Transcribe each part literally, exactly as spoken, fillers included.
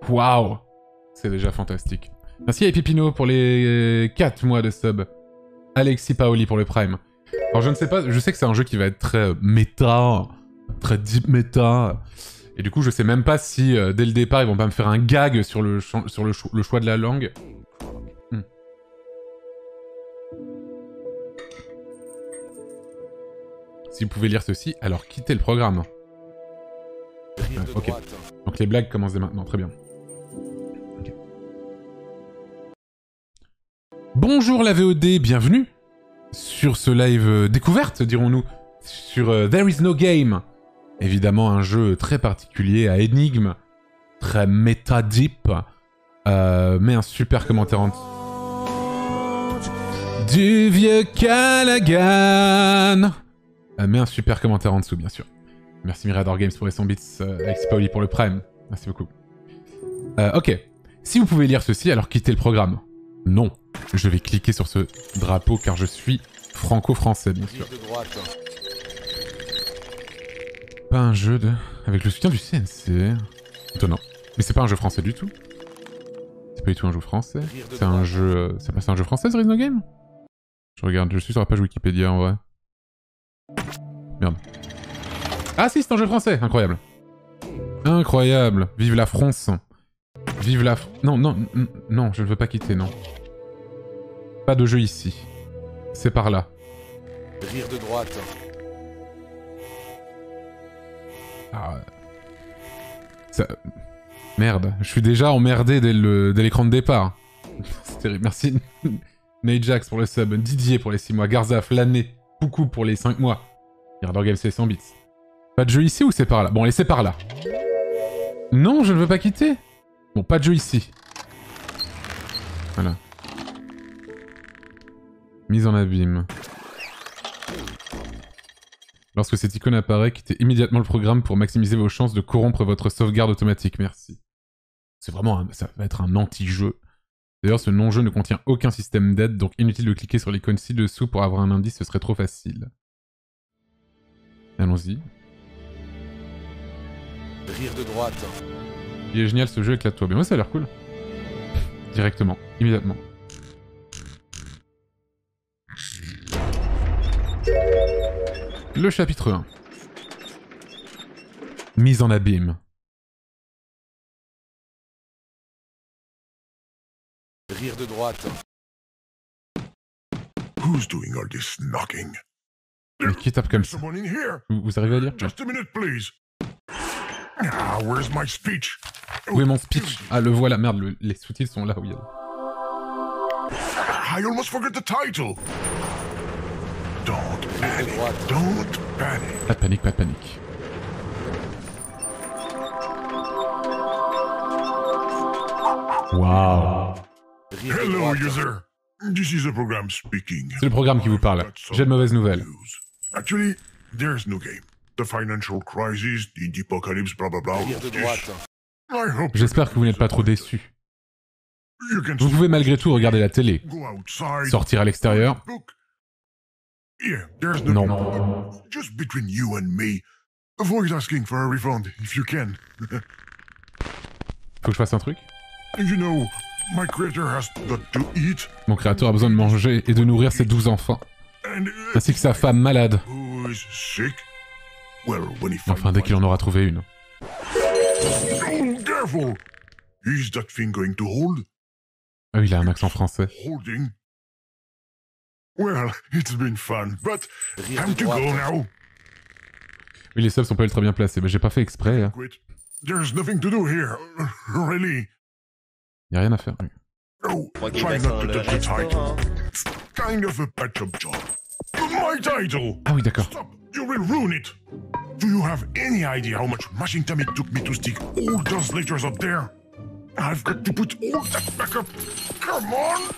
Waouh. C'est déjà fantastique. Merci à Pipino pour les quatre mois de sub. Alexis Paoli pour le Prime. Alors je ne sais pas, je sais que c'est un jeu qui va être très méta, très deep méta. Et du coup je sais même pas si euh, dès le départ ils vont pas me faire un gag sur le, sur le, cho le choix de la langue. Hmm. Si vous pouvez lire ceci, alors quittez le programme. Ouais, ok. Donc les blagues commencent dès maintenant, très bien. Okay. Bonjour la V O D, bienvenue sur ce live euh, découverte, dirons-nous, sur euh, There Is No Game. Évidemment un jeu très particulier à énigme, très méta deep, euh, mais un super commentaire en... Du vieux Callaghan, euh, mais un super commentaire en dessous, bien sûr. Merci Mirador Games pour les cent bits, euh, Alex Paoli pour le Prime. Merci beaucoup. Euh, ok. Si vous pouvez lire ceci, alors quittez le programme. Non. Je vais cliquer sur ce drapeau car je suis franco-français, bien sûr. Pas un jeu de... Avec le soutien du C N C. Étonnant. Mais c'est pas un jeu français du tout. C'est pas du tout un jeu français. C'est un jeu... C'est pas un jeu français, There Is No Game? Je regarde, je suis sur la page Wikipédia en vrai. Merde. Ah si, c'est un jeu français, incroyable. Incroyable. Vive la France. Vive la... Fr... Non, non, non, je ne veux pas quitter, non. Pas de jeu ici. C'est par là. Rire de droite. Ah... Ça... Merde, je suis déjà emmerdé dès le... dès l'écran de départ. C'est terrible. Merci Najax pour le sub, Didier pour les six mois, Garzaf, l'année, Poucou pour les cinq mois. Mirador Games c'est cent bits. Pas de jeu ici ou c'est par là? Bon, allez, c'est par là. Non, je ne veux pas quitter. Bon, pas de jeu ici. Voilà. Mise en abîme. Lorsque cette icône apparaît, quittez immédiatement le programme pour maximiser vos chances de corrompre votre sauvegarde automatique. Merci. C'est vraiment un... ça va être un anti-jeu. D'ailleurs, ce non-jeu ne contient aucun système d'aide, donc inutile de cliquer sur l'icône ci-dessous pour avoir un indice, ce serait trop facile. Allons-y. Rire de droite. Il est génial ce jeu, éclate-toi. Mais moi ça a l'air cool. Directement, immédiatement. Le chapitre un. Mise en abîme. Rire de droite. Who's doing all this knocking? Mais qui tape comme ça? Someone in here. Vous, vous arrivez à lire? Just a minute, please. Ah, where's my speech? Où est mon speech? Ah, le voilà, merde, le, les sous-titres sont là où il y a... I almost forgot the title. Don't panic. Don't panic. Pas de panique, pas de panique. Waouh. Hello, user. This is the program speaking. C'est le programme qui vous parle. J'ai de mauvaises nouvelles. Actually, there's no game. The financial crisis, the apocalypse, blah blah blah. Rire de droite. I hope J'espère que vous n'êtes pas trop déçus. you can Vous pouvez malgré tout regarder la télé. go outside. Sortir à l'extérieur. Book. Yeah, there's no Non. game. Just between you and me, avoid asking for a refund if you can. Faut que je fasse un truc? You know, my creator has got to eat, Mon créateur a besoin de manger et de nourrir ses douze enfants, and uh, ainsi que sa femme malade. who is sick? Well, when he Enfin, dès qu'il en aura trouvé une. Oh, careful! Is that thing going to hold? Ah oui, il a un accent français. Holding? Well, it's been fun, but Rire time de to go droite. now. Oui, les subs sont pas ultra bien placés, mais j'ai pas fait exprès. Hein. Quit. There's nothing to do here, really. Y a rien à faire. Oui. Oh, Moi qui try vais not dans to le touch the title. restaurant. It's kind of a patch-up job. My title! Ah oui, d'accord. Stop! You will ruin it! Do you have any idea how much mashing time it took me to stick all those letters up there? I've got to put all that back up. Come on!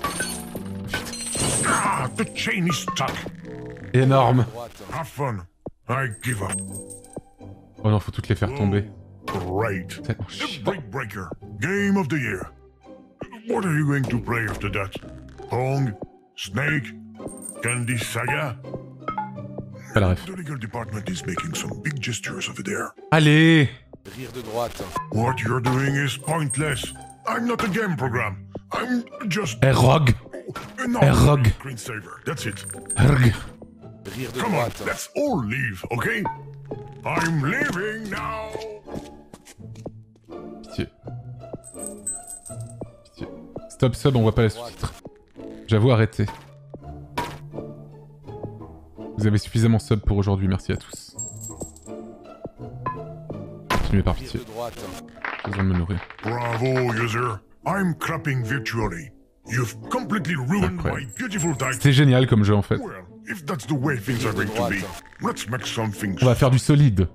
Ah, the chain is stuck. Énorme. Droite. Have fun. I give up. Oh non, faut toutes les faire tomber. Great. C'est- oh, The shit. Brick Breaker. Game of the year. What are you going to play after that? Pong? Snake? Candy Saga? Pas la ref. The legal department is making some big gestures over there. Allez! Rire de droite. What you're doing is pointless. I'm not a game program. I'm just Eh, Rogue. an Eh, Rogue. screensaver. That's it. Rogue. Rire de Come on, droite. let's all leave, okay? I'm leaving now. Pitié. Pitié. Stop sub, on voit pas les sous-titres. J'avoue, arrêtez. Vous avez suffisamment sub pour aujourd'hui, merci à tous. Continuez par Rire pitié. de droite. J'ai besoin de me nourrir. Bravo, user. I'm clapping virtually. You've completely ruined Incroyable. my beautiful title. C'est génial comme jeu en fait. Well, if that's the way things are going to be, let's make something. On va faire du solide.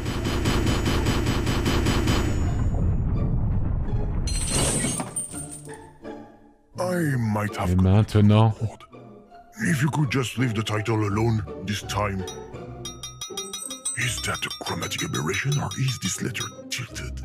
I might have Et maintenant... called. If you could just leave the title alone this time. Is that a chromatic aberration or is this letter tilted?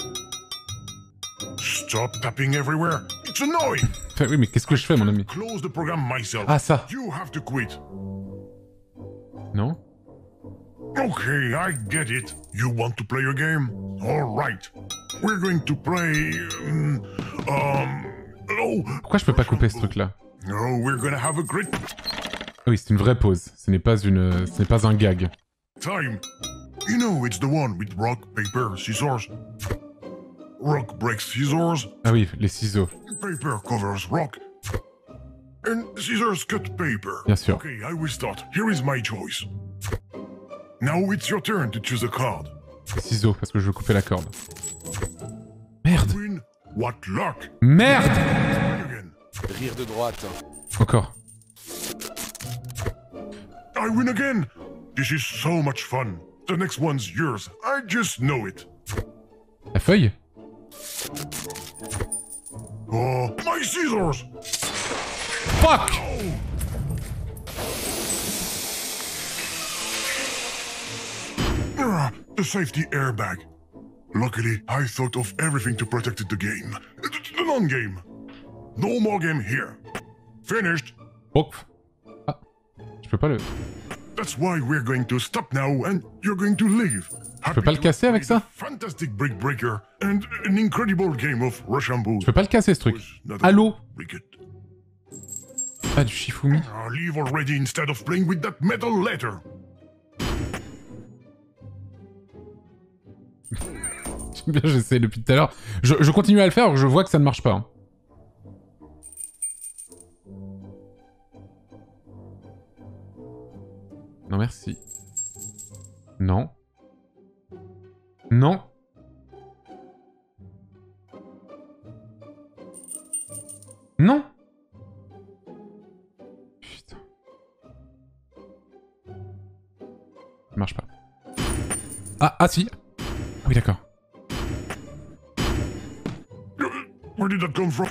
Stop tapping everywhere. It's annoying. Enfin, oui, mais qu'est-ce que je fais, mon ami? Close the program myself. Ah, ça. You have to quit. Non? Okay, I get it. You want to play a game? All right. We're going to play. Um. um oh. Pourquoi je peux pas couper ce truc-là? No, we're gonna have a great Ah oui, c'est une vraie pause. Ce n'est pas une... Ce n'est pas un gag. time. You know, it's the one with rock, paper, scissors. Rock breaks scissors. Ah oui, les ciseaux. Paper covers rock. And scissors cut paper. Bien sûr. Okay, I will start. Here is my choice. Now it's your turn to choose a card. Les ciseaux, parce que je veux couper la corde. Merde! Win. What luck! Merde! Again. Rire de droite. Encore. I win again! This is so much fun. The next one's yours. I just know it. La feuille? Oh, my scissors! Fuck! Ah, the safety airbag. Luckily, I thought of everything to protect the game. The, the non-game. No more game here. Finished. Oh. Ah. Je peux pas le... That's why we're going to stop now and you're going to leave. Je peux pas le casser avec ça? Fantastic brick breaker and an incredible game of Rochambeau. Je peux pas le casser ce truc. Allô? Ah, du Shifumi. Uh, leave already instead of playing with that metal letter. Bien, j'essaie depuis tout à l'heure. Je, je continue à le faire, je vois que ça ne marche pas. Hein. Non, merci. Non. Non. Non. Putain. Ça marche pas. Ah, ah si. Ah oui, d'accord. Where did that come from?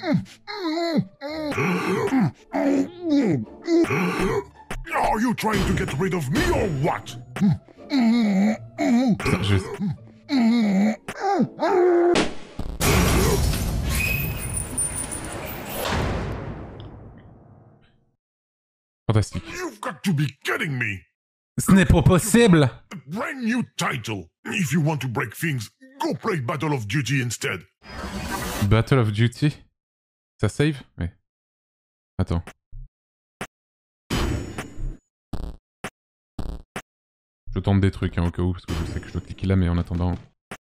Are you trying to get rid of me or what? Putain, je... Fantastique. You've got to be kidding me! Ce n'est pas possible! A brand new title! If you want to break things, go play Battle of Duty instead. Battle of Duty? Ça save? Ouais. Attends. Je tente des trucs hein, au cas où, parce que je sais que je dois cliquer là, mais en attendant...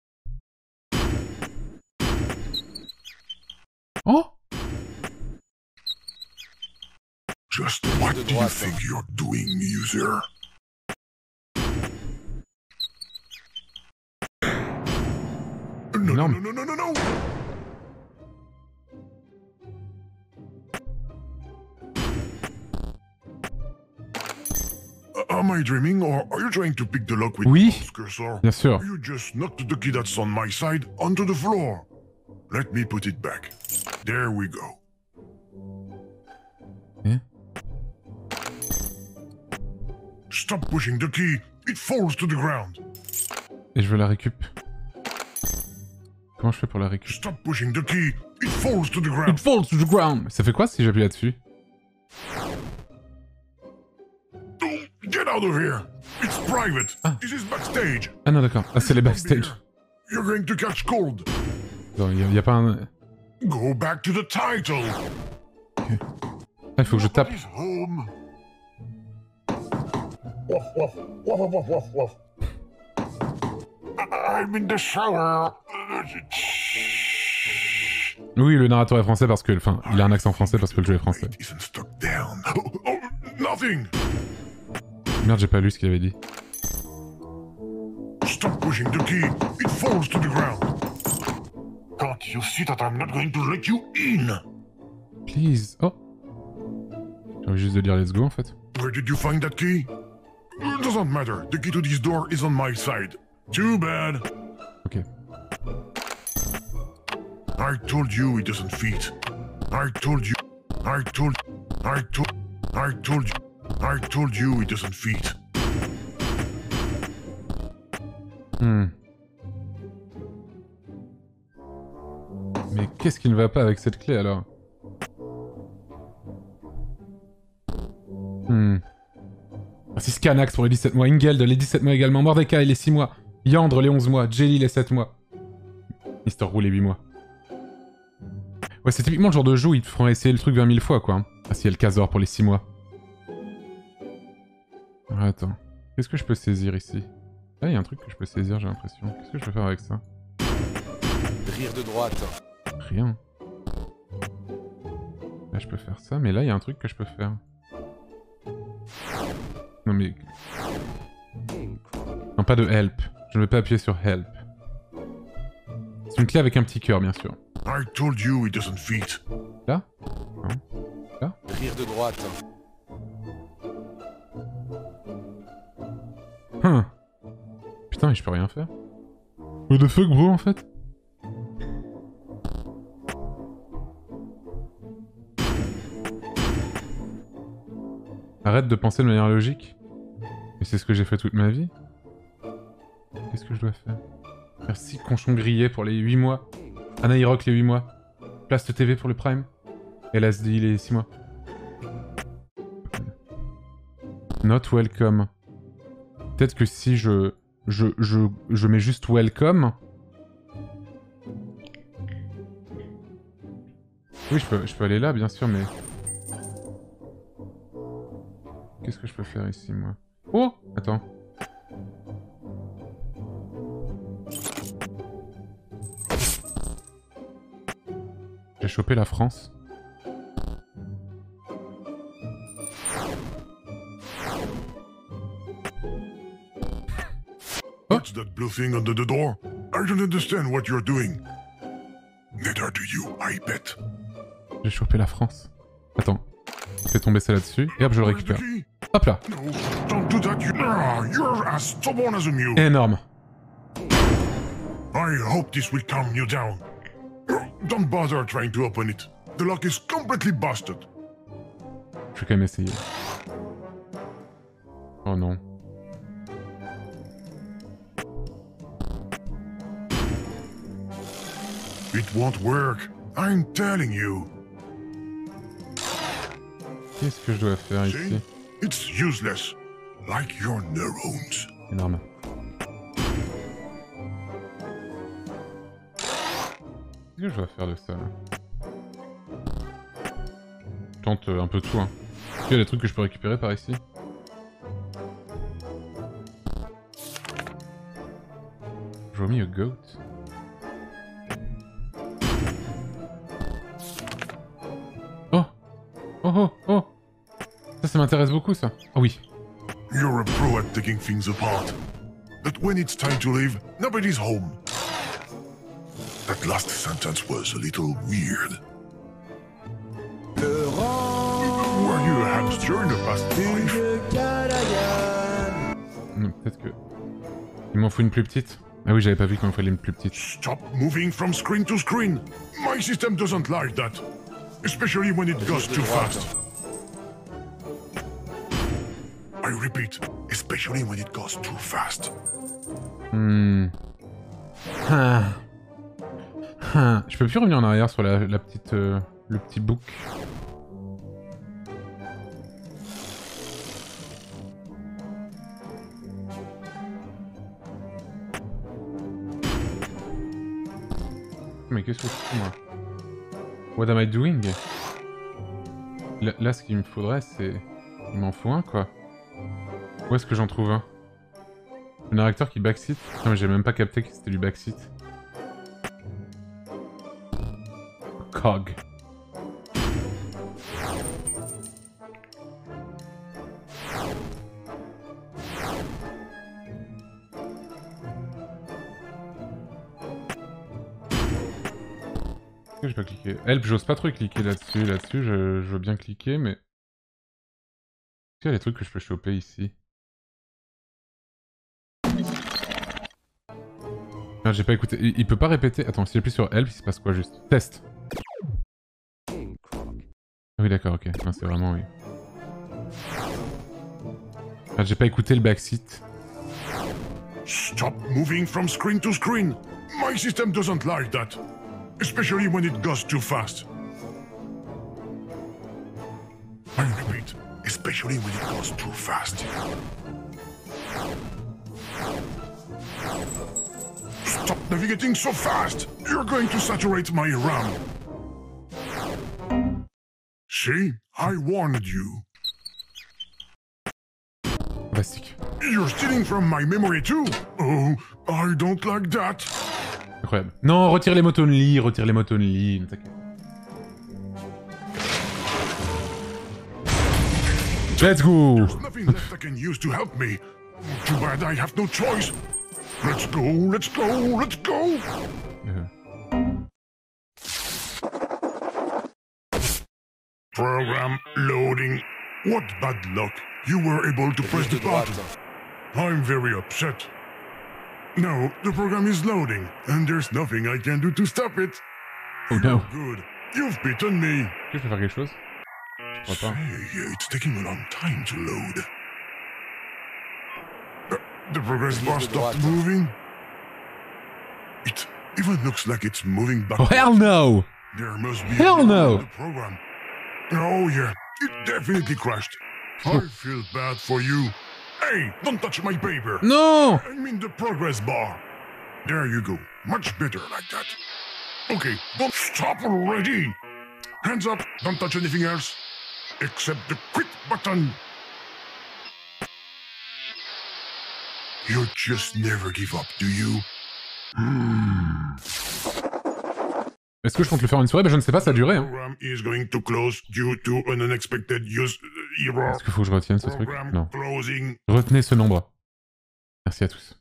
Oh! Just what do you think you're doing, user? No, no, no, no, no, no, no! Am I dreaming, or are you trying to pick the lock with Oui, the mouse cursor? bien sûr. You just knocked the key that's on my side onto the floor. Let me put it back. There we go. Eh? Stop pushing the key. It falls to the ground. Et je veux la récup. Comment je fais pour la récup? Stop pushing the key. It falls to the ground. It falls to the ground. Ça fait quoi si j'appuie là-dessus? Get out of here. It's private. This is backstage. Ah non, d'accord. Ah, c'est les backstage. You're going to catch cold. Non, y a, y a pas un... Go back to the title. Ah, il faut que je tape. Nobody's home. Woof, woof, woof, woof, woof, woof. I- I'm in the shower. Oui, le narrateur est français parce que... Enfin, il a un accent français parce que le jeu est français. It isn't stuck down. Oh, oh, nothing. Merde, j'ai pas lu ce qu'il avait dit. Stop pushing the key. It falls to the ground. Can't you see that I'm not going to let you in? Please. Oh. J'ai envie juste de dire let's go en fait. Where did you find that key? It doesn't matter. The key to this door is on my side. Too bad. Ok. I told you it doesn't fit. I told you. I told. I told. I told you. I told you it doesn't fit. Hmm. Mais qu'est-ce qui ne va pas avec cette clé alors? Hmm. Merci Scanax pour les dix-sept mois, Ingeld les dix-sept mois également, Mordecai les six mois, Yandre les onze mois, Jelly les sept mois, Mister Roux les huit mois. Ouais, c'est typiquement le genre de jeu où ils te feront essayer le truc vingt mille fois, quoi. Ah si, il y a le Kazor pour les six mois. Ah, attends. Qu'est-ce que je peux saisir ici? Ah, il y a un truc que je peux saisir, j'ai l'impression. Qu'est-ce que je peux faire avec ça? Rire de droite. Rien. Là, je peux faire ça, mais là, il y a un truc que je peux faire. Non, mais... Non, pas de help. Je ne vais pas appuyer sur help. C'est une clé avec un petit cœur, bien sûr. I told you it doesn't fit. Là? Non. Là? Rire de droite. Hum. Putain, mais je peux rien faire. What the fuck, bro, en fait? Arrête de penser de manière logique. Mais c'est ce que j'ai fait toute ma vie. Qu'est-ce que je dois faire? Merci Conchon Grillé pour les huit mois. Anaïroc les huit mois. Plast T V pour le Prime. Et L S D les six mois. Not welcome. Peut-être que si je... Je, je, je mets juste welcome... Oui, je peux, je peux aller là, bien sûr, mais... Qu'est-ce que je peux faire ici, moi? Oh! Attends. J'ai chopé la France. What's that blue thing under the door? I don't understand what you're doing. Neither do you, I bet. J'ai chopé la France. Attends. Fais tomber ça là-dessus, et hop, je le Where's the récupère. key? Hop là! No, don't do that, you... Ah, you're as stubborn as a mule. Énorme! I hope this will calm you down. Don't bother trying to open it. The lock is completely busted. Je vais quand même essayer. Oh non. It won't work. I'm telling you. Qu'est-ce que je dois faire See? ici? It's useless. Like your neurons. Énorme. Qu'est-ce que je dois faire de ça là? Je tente euh, un peu tout, hein. Est-ce qu'il y a des trucs que je peux récupérer par ici? Je vois mis a goat. Oh! Oh oh oh! Ça, ça m'intéresse beaucoup ça. Ah oui. You're a pro at taking things apart. But when it's time to leave, nobody's home. That last sentence was a little weird. Were you a hamster in the past life? Non, peut-être que... Il m'en faut une plus petite. Ah oui, j'avais pas vu qu'il m'en fallait une plus petite. Stop moving from screen to screen. My system doesn't like that. Especially when it goes too fast. I repeat, especially when it goes too fast. Hmm. Ah. Ah. Je peux plus revenir en arrière sur la, la petite... Euh, le petit book. Mais qu'est-ce que je fais moi? What am I doing? Là, là ce qu'il me faudrait c'est... Il m'en faut un quoi. Où est-ce que j'en trouve un? Un réacteur qui backseat? Putain mais j'ai même pas capté que c'était du backseat. Cog. Pourquoi j'ai pas cliqué? Help, j'ose pas trop cliquer là-dessus. Là-dessus, je, je veux bien cliquer, mais... Est-ce qu'il y a des trucs que je peux choper ici? Merde, j'ai pas écouté. Il, il peut pas répéter. Attends, si j'appuie sur Help, il se passe quoi juste? Test. Ah oui, d'accord, ok. Non, c'est vraiment oui. Merde, j'ai pas écouté le backseat. Stop moving from screen to screen. My system doesn't like that. Especially when it goes too fast. I repeat, especially when it goes too fast. Stop navigating so fast! You're going to saturate my RAM. See? I warned you. Fantastique. You're stealing from my memory too? Oh, I don't like that. Incroyable. Non, retire les mots only, retire les mots only, ne t'inquiète. Let's go! There's nothing left I can use to help me. Too bad I have no choice. Let's go, let's go, let's go! Euh... Program loading. What bad luck. You were able to press the button. I'm very upset. No, the program is loading, and there's nothing I can do to stop it. Oh no. Good. You've beaten me. Est-ce que je peux faire quelque chose? Je crois pas. Hey, it's taking a long time to load. Uh, the progress bar stopped moving. It even looks like it's moving back. Oh hell no! There must be Hell a no! in the program. Oh yeah, it definitely crashed. I feel bad for you. Hey, don't touch my paper. Non! I mean the progress bar. There you go. Much better like that. Okay, don't stop already. Hands up. Don't touch anything else. Except the quit button. You just never give up, do you? Hmm. Est-ce que je compte le faire en une soirée? Bah je ne sais pas, ça a duré hein. Program is going to close due to an unexpected use error. Est-ce qu'il faut que je retienne ce truc? Program Non. closing. Retenez ce nombre. Merci à tous.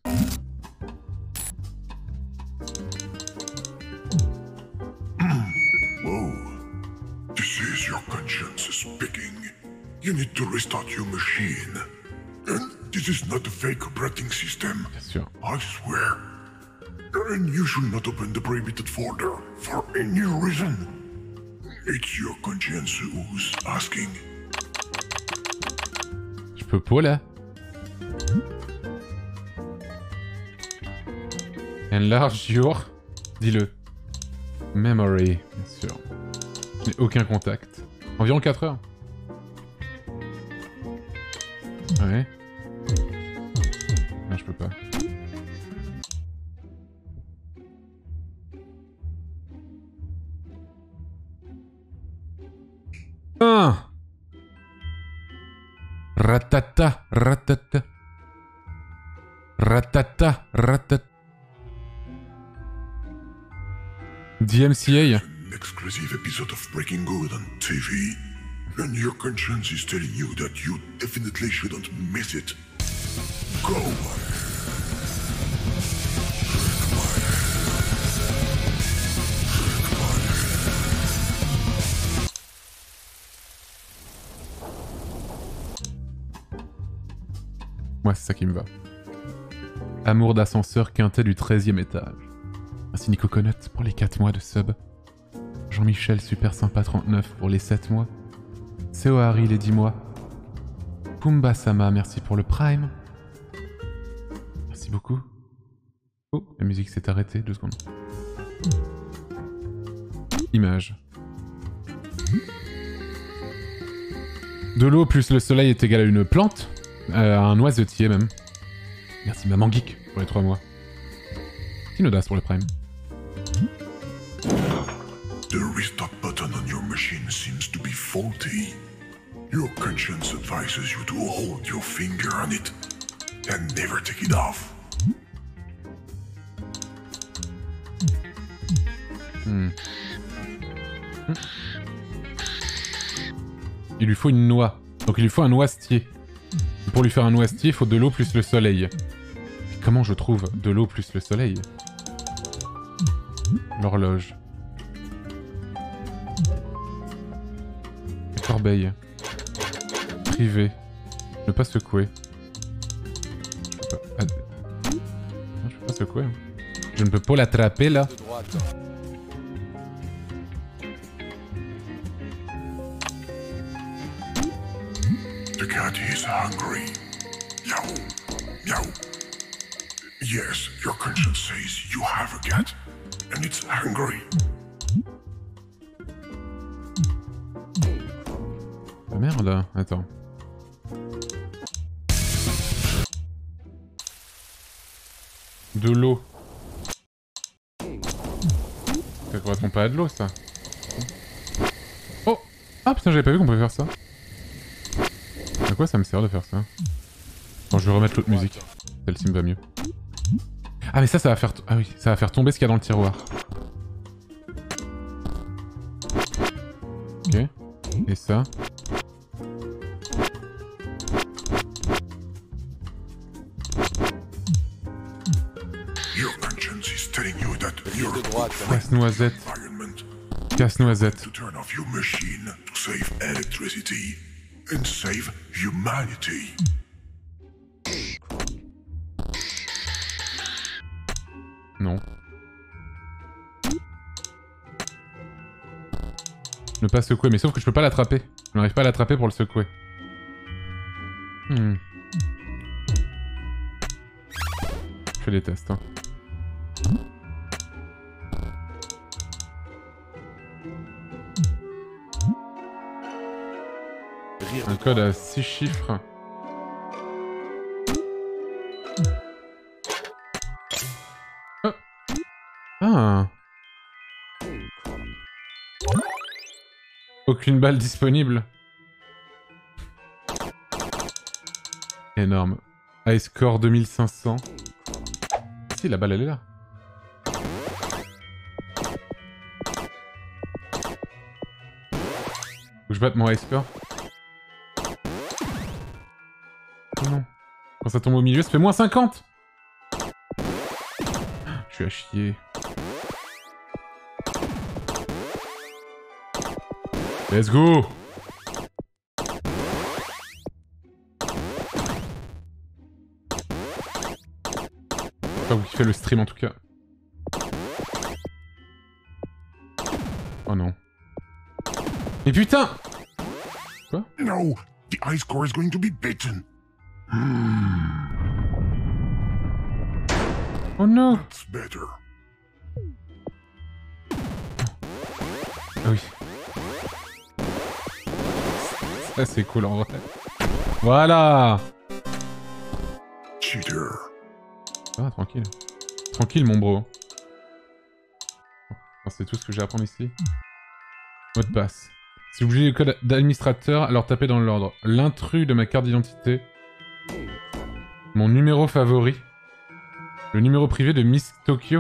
Whoa. This is your conscience speaking. You need to restart your machine. And this is not a fake operating system. Bien sûr. I swear. And you should not open the prohibited folder for any reason. It's your conscience who's asking. Je peux pas là? Enlarge your... Dis-le. Memory, bien sûr. Je n'ai aucun contact. Environ quatre heures. Ouais. Non, je peux pas. Un. Ratata, ratata. Ratata, ratata. D M C A. An exclusive episode of Breaking Good on T V. And your conscience is telling you that you definitely shouldn't miss it. Go. Moi, c'est ça qui me va. Amour d'ascenseur quintet du treizième étage. Merci Nico Conut pour les quatre mois de sub. Jean-Michel Super Sympa trente-neuf pour les sept mois. Seo Harry les dix mois. Pumba Sama, merci pour le Prime. Merci beaucoup. Oh, la musique s'est arrêtée, deux secondes. Image. De l'eau plus le soleil est égal à une plante. Euh, un noisetier même. Merci Maman Geek pour les trois mois. Tinodas pour le Prime. machine seems to be faulty. Your conscience advises you to hold your finger on it and never take it off. Hmm. Hmm. Il lui faut une noix. Donc il lui faut un noisetier. Et pour lui faire un noisetier, il faut de l'eau plus le soleil. Et comment je trouve de l'eau plus le soleil? L'horloge. Corbeille. Privé. Ne pas secouer. Je peux pas... Ah... Non, je peux pas secouer. Je ne peux pas l'attraper là. The cat is hungry. Meow. Meow. Yes, your conscience says you have a cat, and it's hungry. Ah merde, attends. De l'eau. Ça correspond pas à de l'eau, ça. Oh! Ah putain, j'avais pas vu qu'on pouvait faire ça. À quoi ça me sert de faire ça? Bon, je vais remettre l'autre musique. Celle-ci me va mieux. Ah mais ça, ça va faire... Ah oui, ça va faire tomber ce qu'il y a dans le tiroir. Ok. Et ça. Casse-noisette. Casse-noisette. To turn off your machine to save electricity and save humanity. Non. Ne pas secouer, mais sauf que je peux pas l'attraper. Je n'arrive pas à l'attraper pour le secouer. Hmm. Je fais des tests, hein. Un code à six chiffres. Oh. Ah. Aucune balle disponible. Énorme. High score deux mille cinq cents. Si, la balle elle est là. Faut que je batte mon high score. Oh non. Quand ça tombe au milieu, ça fait moins cinquante. Je suis à chier. Let's go. Pas vous qui fait le stream en tout cas. Oh non. Mais putain. Quoi? No, the high score is going to be beaten. Oh no. That's better. Ah oui. Ça c'est cool en vrai. Voilà. Cheater. Ça va, tranquille. Tranquille mon bro. C'est tout ce que j'ai à apprendre ici. Mot de passe. Si vous oubliez le code d'administrateur, alors tapez dans l'ordre. L'intrus de ma carte d'identité. Mon numéro favori. Le numéro privé de Miss Tokyo.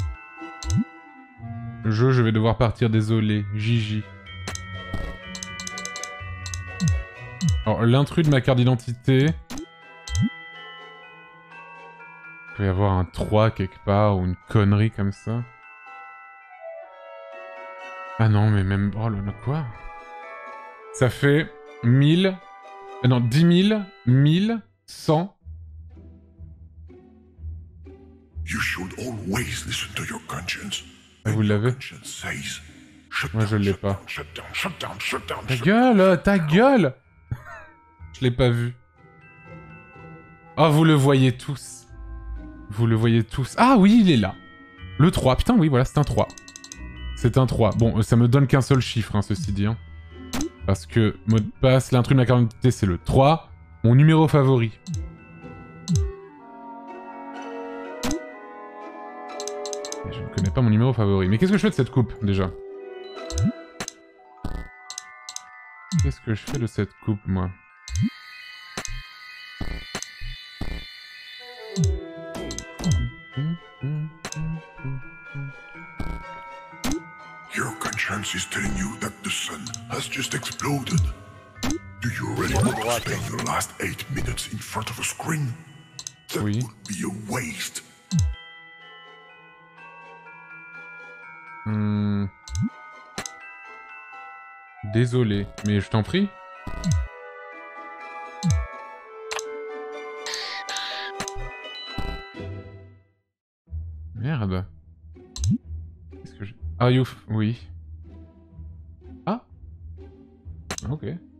Je, je vais devoir partir, désolé. Gigi. Alors, l'intrus de ma carte d'identité. Il peut y avoir un trois quelque part, ou une connerie comme ça. Ah non, mais même... Oh là là, quoi? Ça fait mille... Euh, non, dix mille, mille, cent... You should always listen to your conscience. Ah, vous l'avez? Says, Moi, je l'ai pas. Shut down, shut down, shut down, Ta gueule, ta gueule. Je l'ai pas vu. Oh, vous le voyez tous. Vous le voyez tous. Ah oui, il est là. Le trois. Putain, oui, voilà, c'est un trois. C'est un trois. Bon, ça me donne qu'un seul chiffre, hein, ceci dit. Hein. Parce que mot de passe, l'intrus de ma carte d'identité, c'est le trois. Mon numéro favori. Je ne connais pas mon numéro favori. Mais qu'est-ce que je fais de cette coupe, déjà? Qu'est-ce que je fais de cette coupe, moi? Your conscience is telling you that the sun has just exploded. Do you really want to spend your last eight minutes in front of a screen? That Oui. would be a waste. Hmm. Désolé, mais je t'en prie. Merde. Qu'est-ce que j'ai... Ah, youf, oui. Ah. Ok.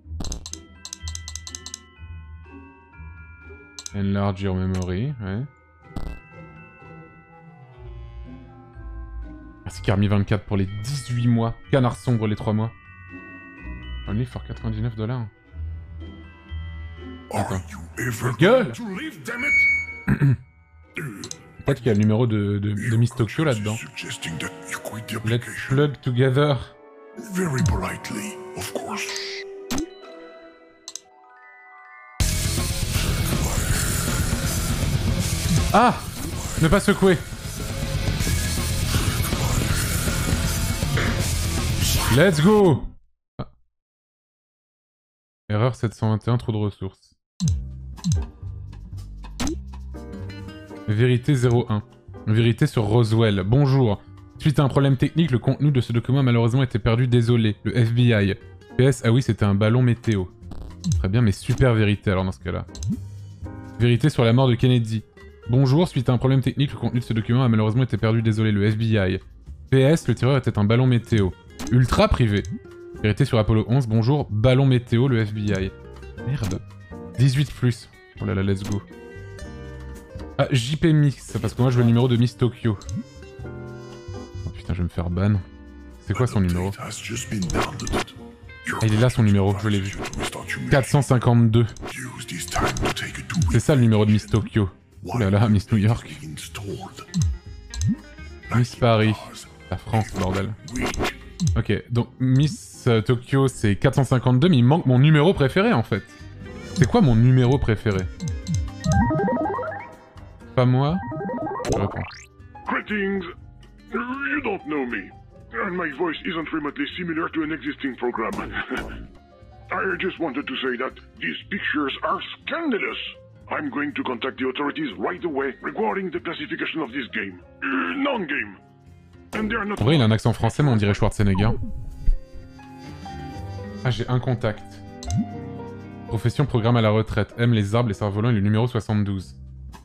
Enlarge your memory, ouais. Merci Carmi vingt-quatre pour les dix-huit mois. Canard sombre les trois mois. Only for quatre-vingt-dix-neuf dollars. Are you ever Gueule. going to leave, damn it? Peut-être qu'il y a le numéro de, de, de Miss Tokyo là-dedans. Suggesting that you quit the Let's application. plug together. Very politely, of course. Ah! Ne pas secouer. Let's go! Ah. Erreur sept cent vingt et un, trop de ressources. Vérité zéro un. Vérité sur Roswell. Bonjour. Suite à un problème technique, le contenu de ce document a malheureusement été perdu. Désolé. Le F B I. P S, ah oui, c'était un ballon météo. Très bien, mais super vérité alors dans ce cas-là. Vérité sur la mort de Kennedy. Bonjour, suite à un problème technique, le contenu de ce document a malheureusement été perdu. Désolé. Le F B I. P S, le tireur était un ballon météo. Ultra privé. Vérité sur Apollo onze. Bonjour, ballon météo, le F B I. Merde. dix-huit plus. Oh là là, let's go. Ah, J P Mix, parce que moi je veux le numéro de Miss Tokyo. Oh putain, je vais me faire ban. C'est quoi son numéro? Ah, il est là son numéro, je l'ai vu. quatre cent cinquante-deux. C'est ça le numéro de Miss Tokyo. Oh là là, Miss New York. Miss Paris. La France, bordel. Ok, donc Miss euh, Tokyo c'est quatre cent cinquante-deux, mais il manque mon numéro préféré en fait. C'est quoi mon numéro préféré? Pas moi? Je réponds. Greetings. You don't know me, and my voice isn't remotely similar to an existing program. I just wanted to say that these pictures are scandalous. I'm going to contact the authorities right away regarding the classification of this game. Uh, non-game. And they are not... En vrai, il a un accent français, mais on dirait Schwarzenegger. Ah, j'ai un contact. Profession, programme à la retraite. Aime les arbres, les cerfs-volants et le numéro soixante-douze.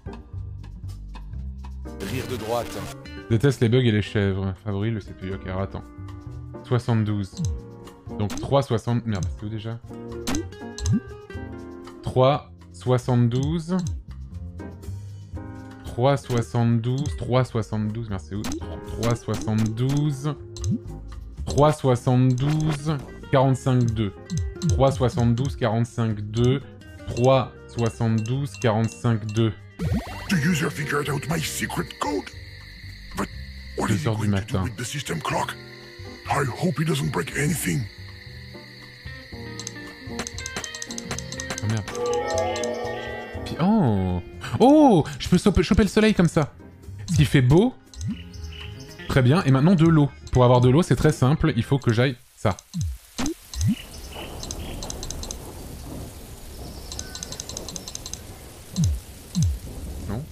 Rire de droite. Déteste les bugs et les chèvres. Favori, le C P U. Ok, alors attends. soixante-douze. Donc trois soixante... Merde, c'est où déjà? trois soixante-douze. trois soixante-douze. trois soixante-douze. Merde, c'est où? trois soixante-douze. trois soixante-douze. quarante-cinq deux. trois soixante-douze. quarante-cinq deux. trois soixante-douze. quarante-cinq deux. The user figured out my secret code. But what is he deux heures du going to do matin. with the system clock? I hope he doesn't break anything. Oh merde. Puis, oh Oh Je peux choper, choper le soleil comme ça. Ce qui fait beau. Très bien. Et maintenant de l'eau. Pour avoir de l'eau, c'est très simple. Il faut que j'aille ça. Non.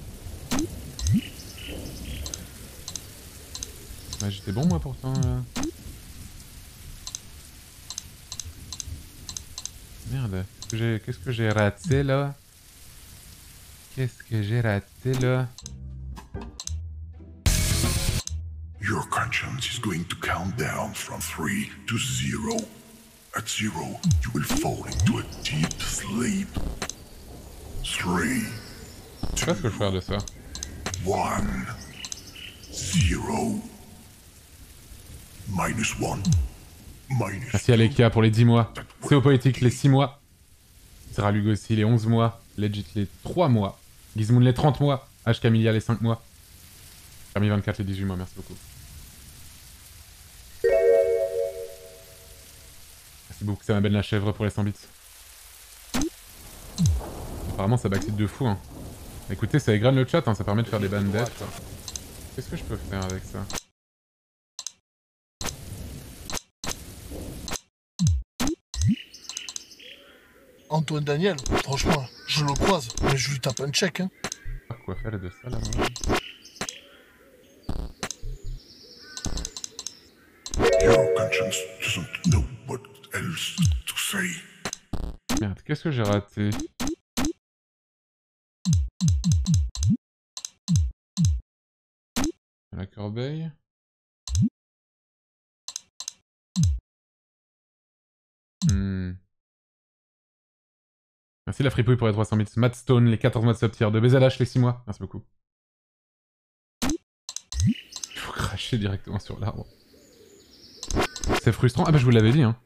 Bah, j'étais bon moi pourtant. Là. Merde. Qu'est-ce que j'ai raté là? Qu'est-ce que j'ai raté là? Your conscience is going to count down from three to zero. At zero, you will fall into a deep sleep. Three, Je sais pas ce que je vais faire de ça. one, zero. Minus one. Minus Merci Alekia pour les dix mois. Théopoétique les six mois. Sarah Lugosi les onze mois. Legit les trois mois. Gizmoon les trente mois. H. Camilia les cinq mois. Fermi vingt-quatre les dix-huit mois, merci beaucoup. Beaucoup, ça m'amène la chèvre pour les cent bits. Apparemment ça backseat de fou hein. Écoutez, ça égrane le chat, hein, ça permet de faire des bandettes. Qu'est-ce que je peux faire avec ça? Antoine Daniel, franchement, je le croise, mais je lui tape un check, hein. Quoi faire de ça là? Your conscience doesn't know what else to say. Merde, qu'est-ce que j'ai raté? La corbeille. Hmm. Merci la fripouille pour les trois cents bits. Matt Stone, les quatorze mois de sub tier. De B Z H, les six mois. Merci beaucoup. Il faut cracher directement sur l'arbre. C'est frustrant. Ah bah je vous l'avais dit hein.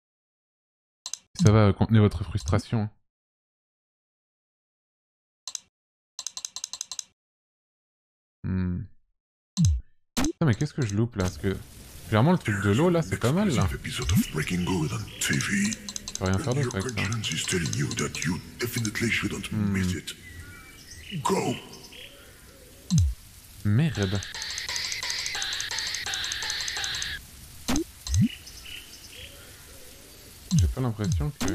Ça va, euh, contenez votre frustration. Hmm. Putain mais qu'est-ce que je loupe là? Parce que... Clairement le truc de l'eau là c'est pas mal là. Je peux rien faire d'autre avec ça. Hmm. Merde. J'ai pas l'impression que...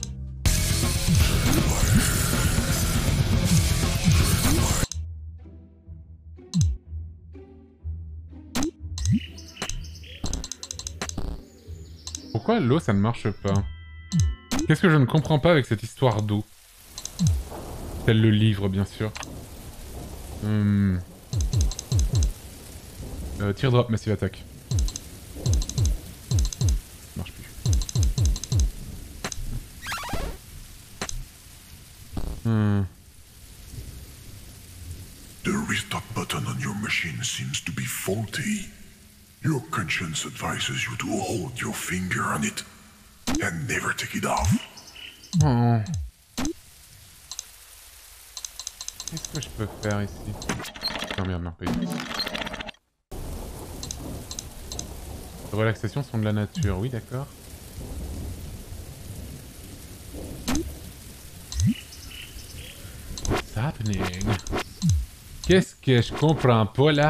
Pourquoi l'eau ça ne marche pas? Qu'est-ce que je ne comprends pas avec cette histoire d'eau? Tel le livre bien sûr. Hum... Euh, teardrop, massive attaque. Ça marche plus. Hmm. The restart button on your machine seems to be faulty. Your conscience advises you to hold your finger on it and never take it off. Oh. Qu'est-ce que je peux faire ici? Oh merde, non, pas ici. Relaxation sont de la nature, oui d'accord. What's happening? Qu'est-ce que je comprends pas là?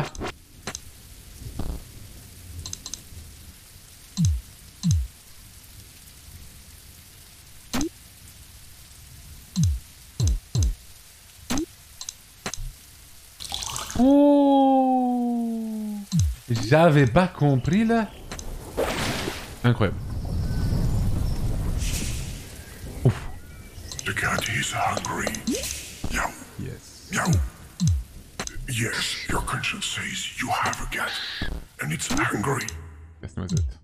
Oh! J'avais pas compris là. Incroyable. Ouf. The cat is hungry. Meow. Yes. Meow. Yes, your conscience says you have a cat, and it's hungry. Casse-noisette.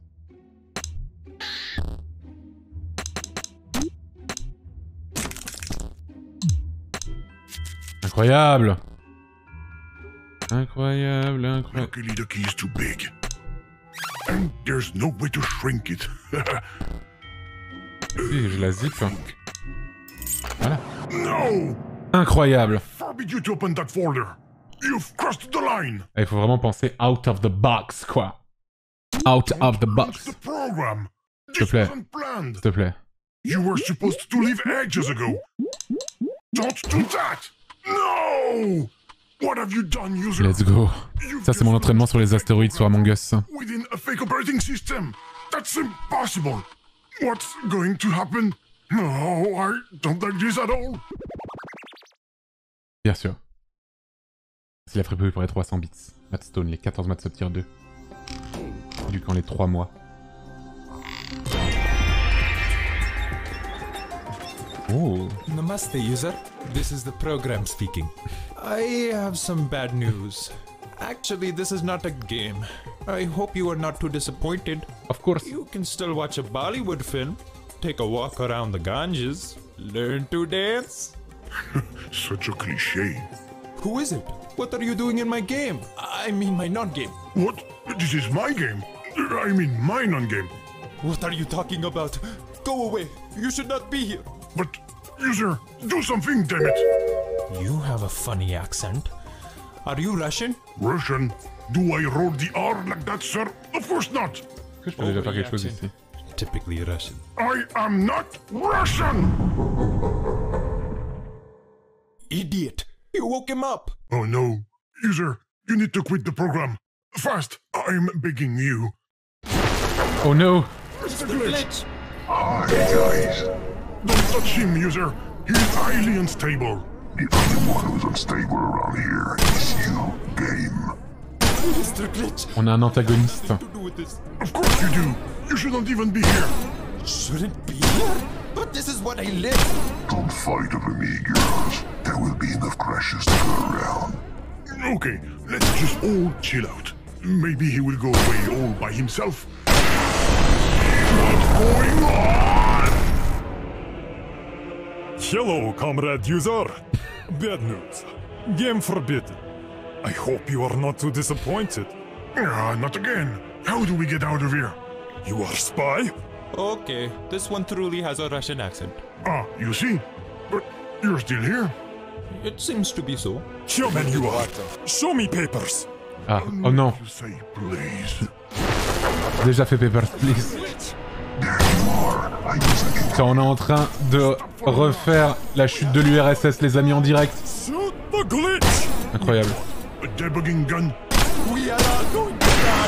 Incroyable. Incroyable, incroyable. Luckily the key is too big. And there's no way to shrink it. Si, je la zip. Voilà. No! Incroyable. Forbid you to open that folder. You've crossed the line. Il faut vraiment penser out of the box, quoi. Out of the box. The program. S'il te plaît. Planned. S'il te plaît. You were supposed to leave ages ago. Don't do that. No! What have you done, user? Let's go. Ça, c'est mon entraînement sur les astéroïdes sur Among Us. Within a fake operating system. That's impossible. What's going to happen? No, I don't like this at all. Bien sûr. C'est la fripouille pour les trois cents bits. Matt Stone, les quatorze mois de sub tier deux. Du camp les trois mois. Oh. Namaste, user. This is the program speaking. I have some bad news. Actually, this is not a game. I hope you are not too disappointed. Of course. You can still watch a Bollywood film, take a walk around the Ganges, learn to dance. Such a cliché. Who is it? What are you doing in my game? I mean my non-game. What? This is my game. I mean my non-game. What are you talking about? Go away. You should not be here. But, user, do something, damn it. You have a funny accent. Are you Russian? Russian? Do I roll the R like that, sir? Of course not. Est-ce que je peux déjà faire quelque chose ici? typically Russian. I am not Russian! Idiot! You woke him up! Oh no. User, you need to quit the program. Fast! I'm begging you. Oh no! Mister Glitch! Hi, guys. Don't touch him, user. He's highly unstable. The only one who's unstable around here is you, Game. Mister Glitch! On a un antagoniste. To do with this. Of course you do. You shouldn't even be here. Shouldn't be here? But this is what I live! Don't fight over me, girls. There will be enough crashes to go around. Okay, let's just all chill out. Maybe he will go away all by himself. What's going on? Hello, comrade user. Bad news. Game forbidden. I hope you are not too disappointed. Ah, not again. How do we get out of here? You are spy? Okay, this one truly has a Russian accent. Ah, you see? But you're still here. It seems to be so. Human you are. Show me papers. Ah, oh non. You say, please. Déjà fait Papers, Please. There you are. I was looking Tiens, on est en train de refaire la chute de l'U R S S, les amis, en direct. Shoot the glitch. Incroyable. A debugging gun. We are all going to die!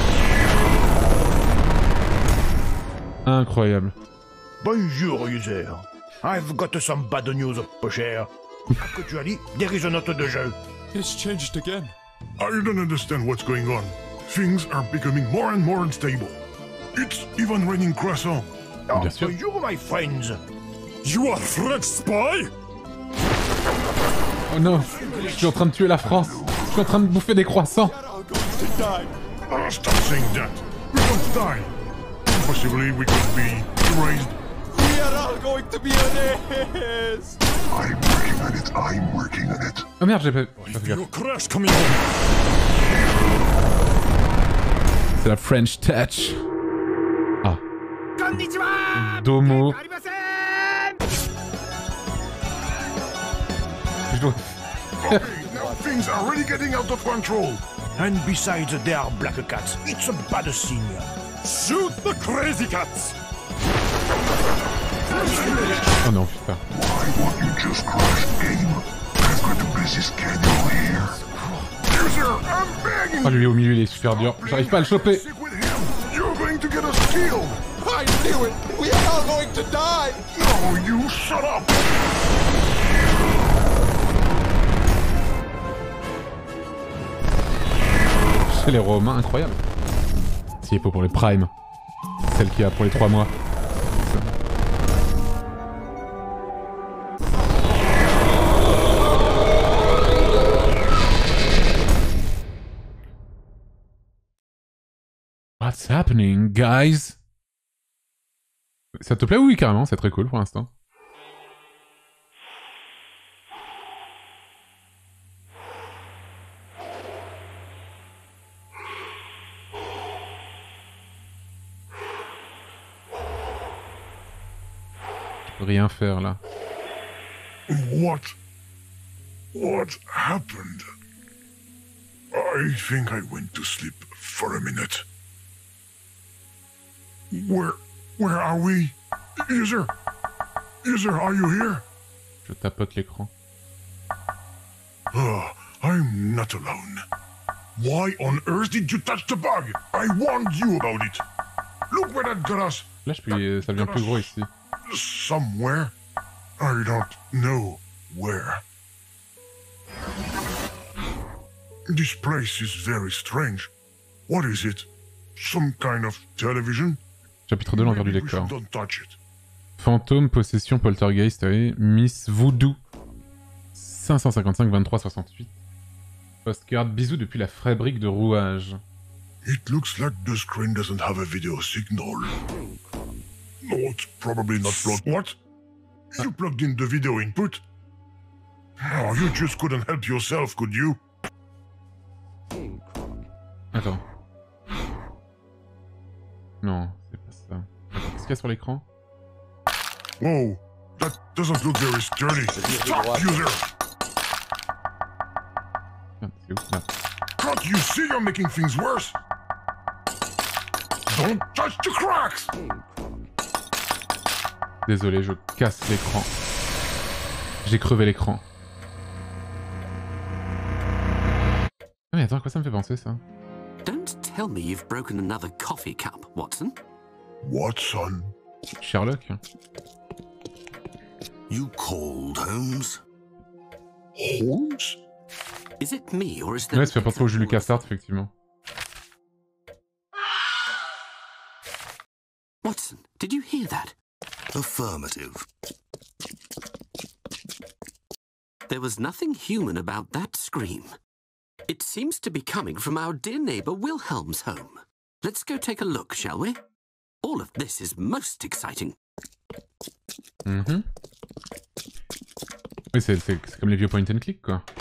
Incroyable. Bonjour, user. I've got some bad news, peu cher. Actually, there is a note de jeu. It's changed again. I don't understand what's going on. Things are becoming more and more unstable. It's even raining croissant. Oh, Bien sûr. bonjour, my friends. You are French spy? Oh non, je suis en train de tuer la France. Je suis en train de bouffer des croissants. We are all going to die. Ah, stop saying that. We won't die. Possibly we could be erased. We are all going to be erased. I'm working on it. I'm working on it. Oh merde, j'ai pas... I pas fait feel gaffe. crash coming on. C'est la French Touch. Ah. Domo. Je dois... Okay, now things are really getting out of control. And besides, they are black cats. It's a bad sign. Shoot the crazy cats. Oh non, putain. Why won't you just crash Game? I've got a busy schedule here. User, I'm begging Oh, lui au milieu, il est super dur. J'arrive pas à le choper. Stick with him. You're going to get us killed. I knew it. We are all going to die. No, you shut up. Chez les Romains, incroyable. S'il est pas pour les Prime. Celle qu'il y a pour les trois mois. What's happening, guys? Ça te plaît? Oui, carrément, c'est très cool pour l'instant. Je peux rien faire là. What? What happened? I think I went to sleep for a minute. Where... where are we? User? User, are you here? Je tapote l'écran. Oh, I'm not alone. Why on earth did you touch the bug? I warned you about it. Look where that got us. Là, je peux... ça devient plus gros ici. Somewhere. I don't know where. This place is very strange. What is it? Some kind of television? Chapitre deux, l'envers du Maybe we lecteur. should don't touch it. Fantôme, possession, poltergeist, oui. Miss Voodoo. cinq cent cinquante-cinq vingt-trois soixante-huit. Postcard, bisous depuis la fabrique de rouage. It looks like the screen doesn't have a video signal. No, it's probably not plugged. What? You plugged in the video input? Oh, you just couldn't help yourself, could you? Attends. Non, c'est pas ça. Attends, qu'est-ce qu'il y a sur l'écran? Whoa, that doesn't look very sturdy. Stop, user! Merde, c'est où? Merde. Can't you see you're making things worse? Don't touch the cracks! Désolé, je casse l'écran. J'ai crevé l'écran. Ah mais attends, à quoi ça me fait penser ça? Don't tell me you've broken another coffee cup, Watson. Watson? Sherlock? You called, Holmes? Holmes? Is it me or is there... Ouais, ça fait penser au jeu LucasArts, effectivement. Watson, did you hear that? Affirmative. There was nothing human about that scream. It seems to be coming from our dear neighbour Wilhelm's home. Let's go take a look, shall we? All of this is most exciting. Mm-hmm. Oui, c'est comme les vieux point and click, quoi.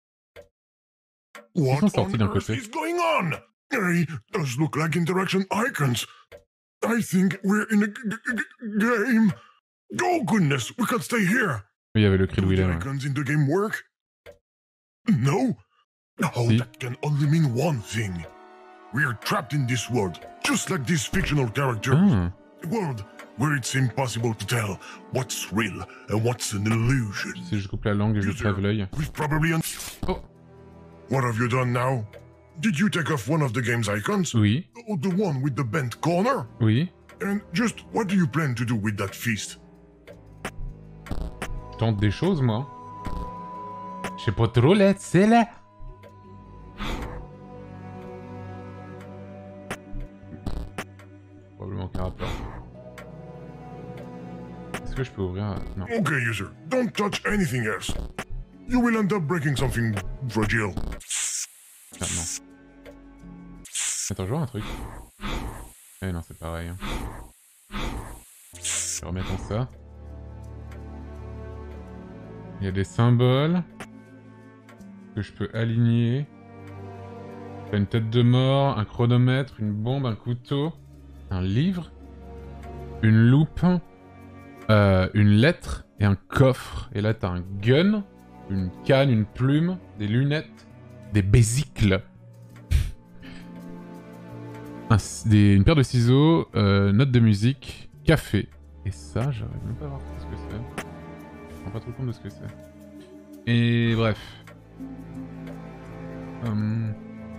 Ils sont sortis d'un côté. What is going on? Hey, those look like interaction icons. I think we're in a g g game. Oh goodness, we can't stay here. Oui, il y avait le cri de Willem. Icons in the game work? No. Oh, Si. that can only mean one thing. We're trapped in this world, just like this fictional character. Ah. A world where it's impossible to tell what's real and what's an illusion. Si je coupe la langue et je crève l'œil. We've probably un- Oh. What have you done now? Did you take off one of the game's icons? Oui. Oh, the one with the bent corner? Oui. And just what do you plan to do with that feast? Je tente des choses, moi. Je sais pas trop, là, c'est là. Probablement qu'un rapport. Est-ce que je peux ouvrir? Non. Okay, user, don't touch anything else. You will end up breaking something fragile. Ah, non. Attends, je vois un truc. Eh non, c'est pareil. Hein. Je vais remettre en ça. Il y a des symboles que je peux aligner. T'as une tête de mort, un chronomètre, une bombe, un couteau, un livre, une loupe, euh, une lettre et un coffre. Et là, t'as un gun, une canne, une plume, des lunettes, des besicles. Un, des, une paire de ciseaux, euh, notes de musique, café. Et ça, j'arrive même pas à voir ce que c'est. Je me rends pas trop compte de ce que c'est. Et bref. Hum...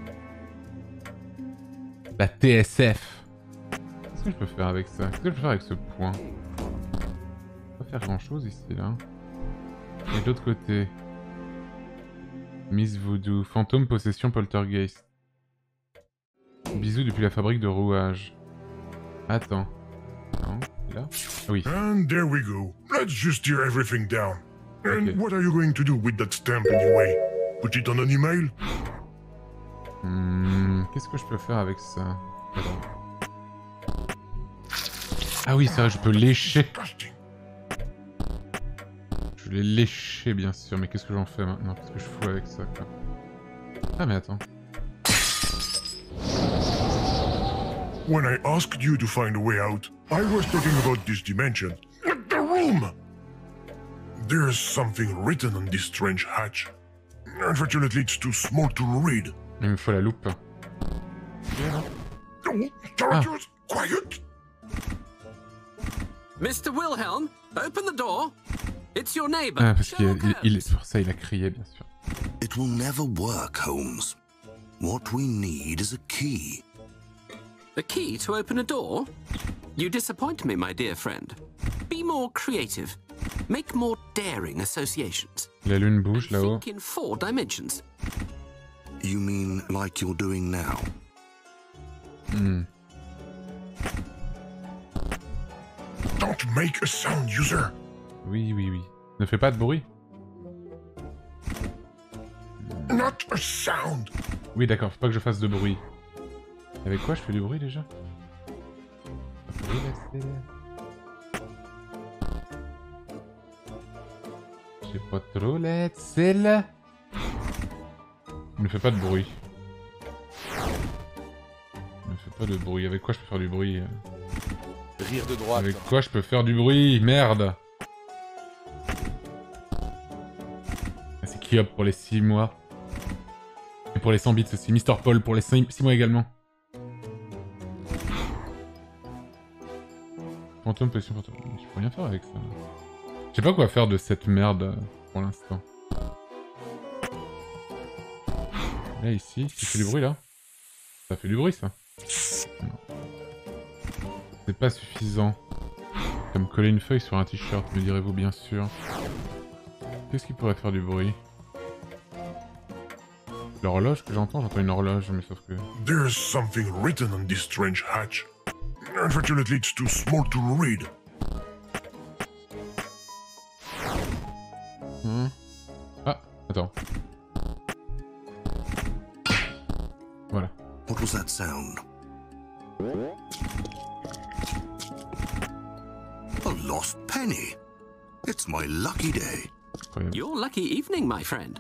La T S F. Qu'est-ce que je peux faire avec ça? Qu'est-ce que je peux faire avec ce point? Je peux pas faire grand chose ici, là. Et de l'autre côté. Miss Voodoo. Fantôme, possession, poltergeist. Bisous depuis la fabrique de rouage. Attends. Non, là? Ah oui. And there we go. Let's just tear everything down. And Okay. what are you going to do with that stamp anyway? Put it on an email? Hmm, qu'est-ce que je peux faire avec ça? Attends. Ah oui, ça, je peux lécher. Disgusting. Je l'ai léché, bien sûr, mais qu'est-ce que j'en fais maintenant? Qu'est-ce que je fous avec ça, quoi? Ah, mais attends. When I asked you to find a way out, I was talking about this dimension. Not the room! There's something written on this strange hatch. Unfortunately, it's too small to read. Il me faut la loupe. Oh, characters, quiet! Mister Wilhelm, open the door. It's your neighbour. Ah, parce qu'il Sherlock il, il, Holmes. pour ça, il a crié, bien sûr. It will never work, Holmes. What we need is a key. A key to open a door? You disappoint me, my dear friend. Be more creative. Make more daring associations. La lune bouge là-haut. Think in four dimensions. You mean like you're doing now? Hmm. Don't make a sound, user! Oui, oui, oui. Ne fais pas de bruit. Not a sound! Oui, d'accord, faut pas que je fasse de bruit. Avec quoi je fais du bruit déjà? J'ai pas trop la selle. Ne fais pas de bruit. Ne fais pas de bruit. Avec quoi je peux faire du bruit? Rire de droite. Avec quoi je peux faire du bruit? Merde! Ah, c'est Kyop pour les six mois. Et pour les cent bits aussi. Mister Paul pour les six mois également. Fantôme, position fantôme. Je peux rien faire avec ça. Je sais pas quoi faire de cette merde pour l'instant. Là, ici, ça fait du bruit là. Ça fait du bruit ça. C'est pas suffisant. Comme coller une feuille sur un t-shirt, me direz-vous bien sûr. Qu'est-ce qui pourrait faire du bruit? L'horloge que j'entends, j'entends une horloge, mais sauf que... There's something written on this strange hatch. Unfortunately, it's too small to read. Hmm. Ah, attends. Voilà. What was that sound? A lost penny. It's my lucky day. Incroyable. Your lucky evening, my friend.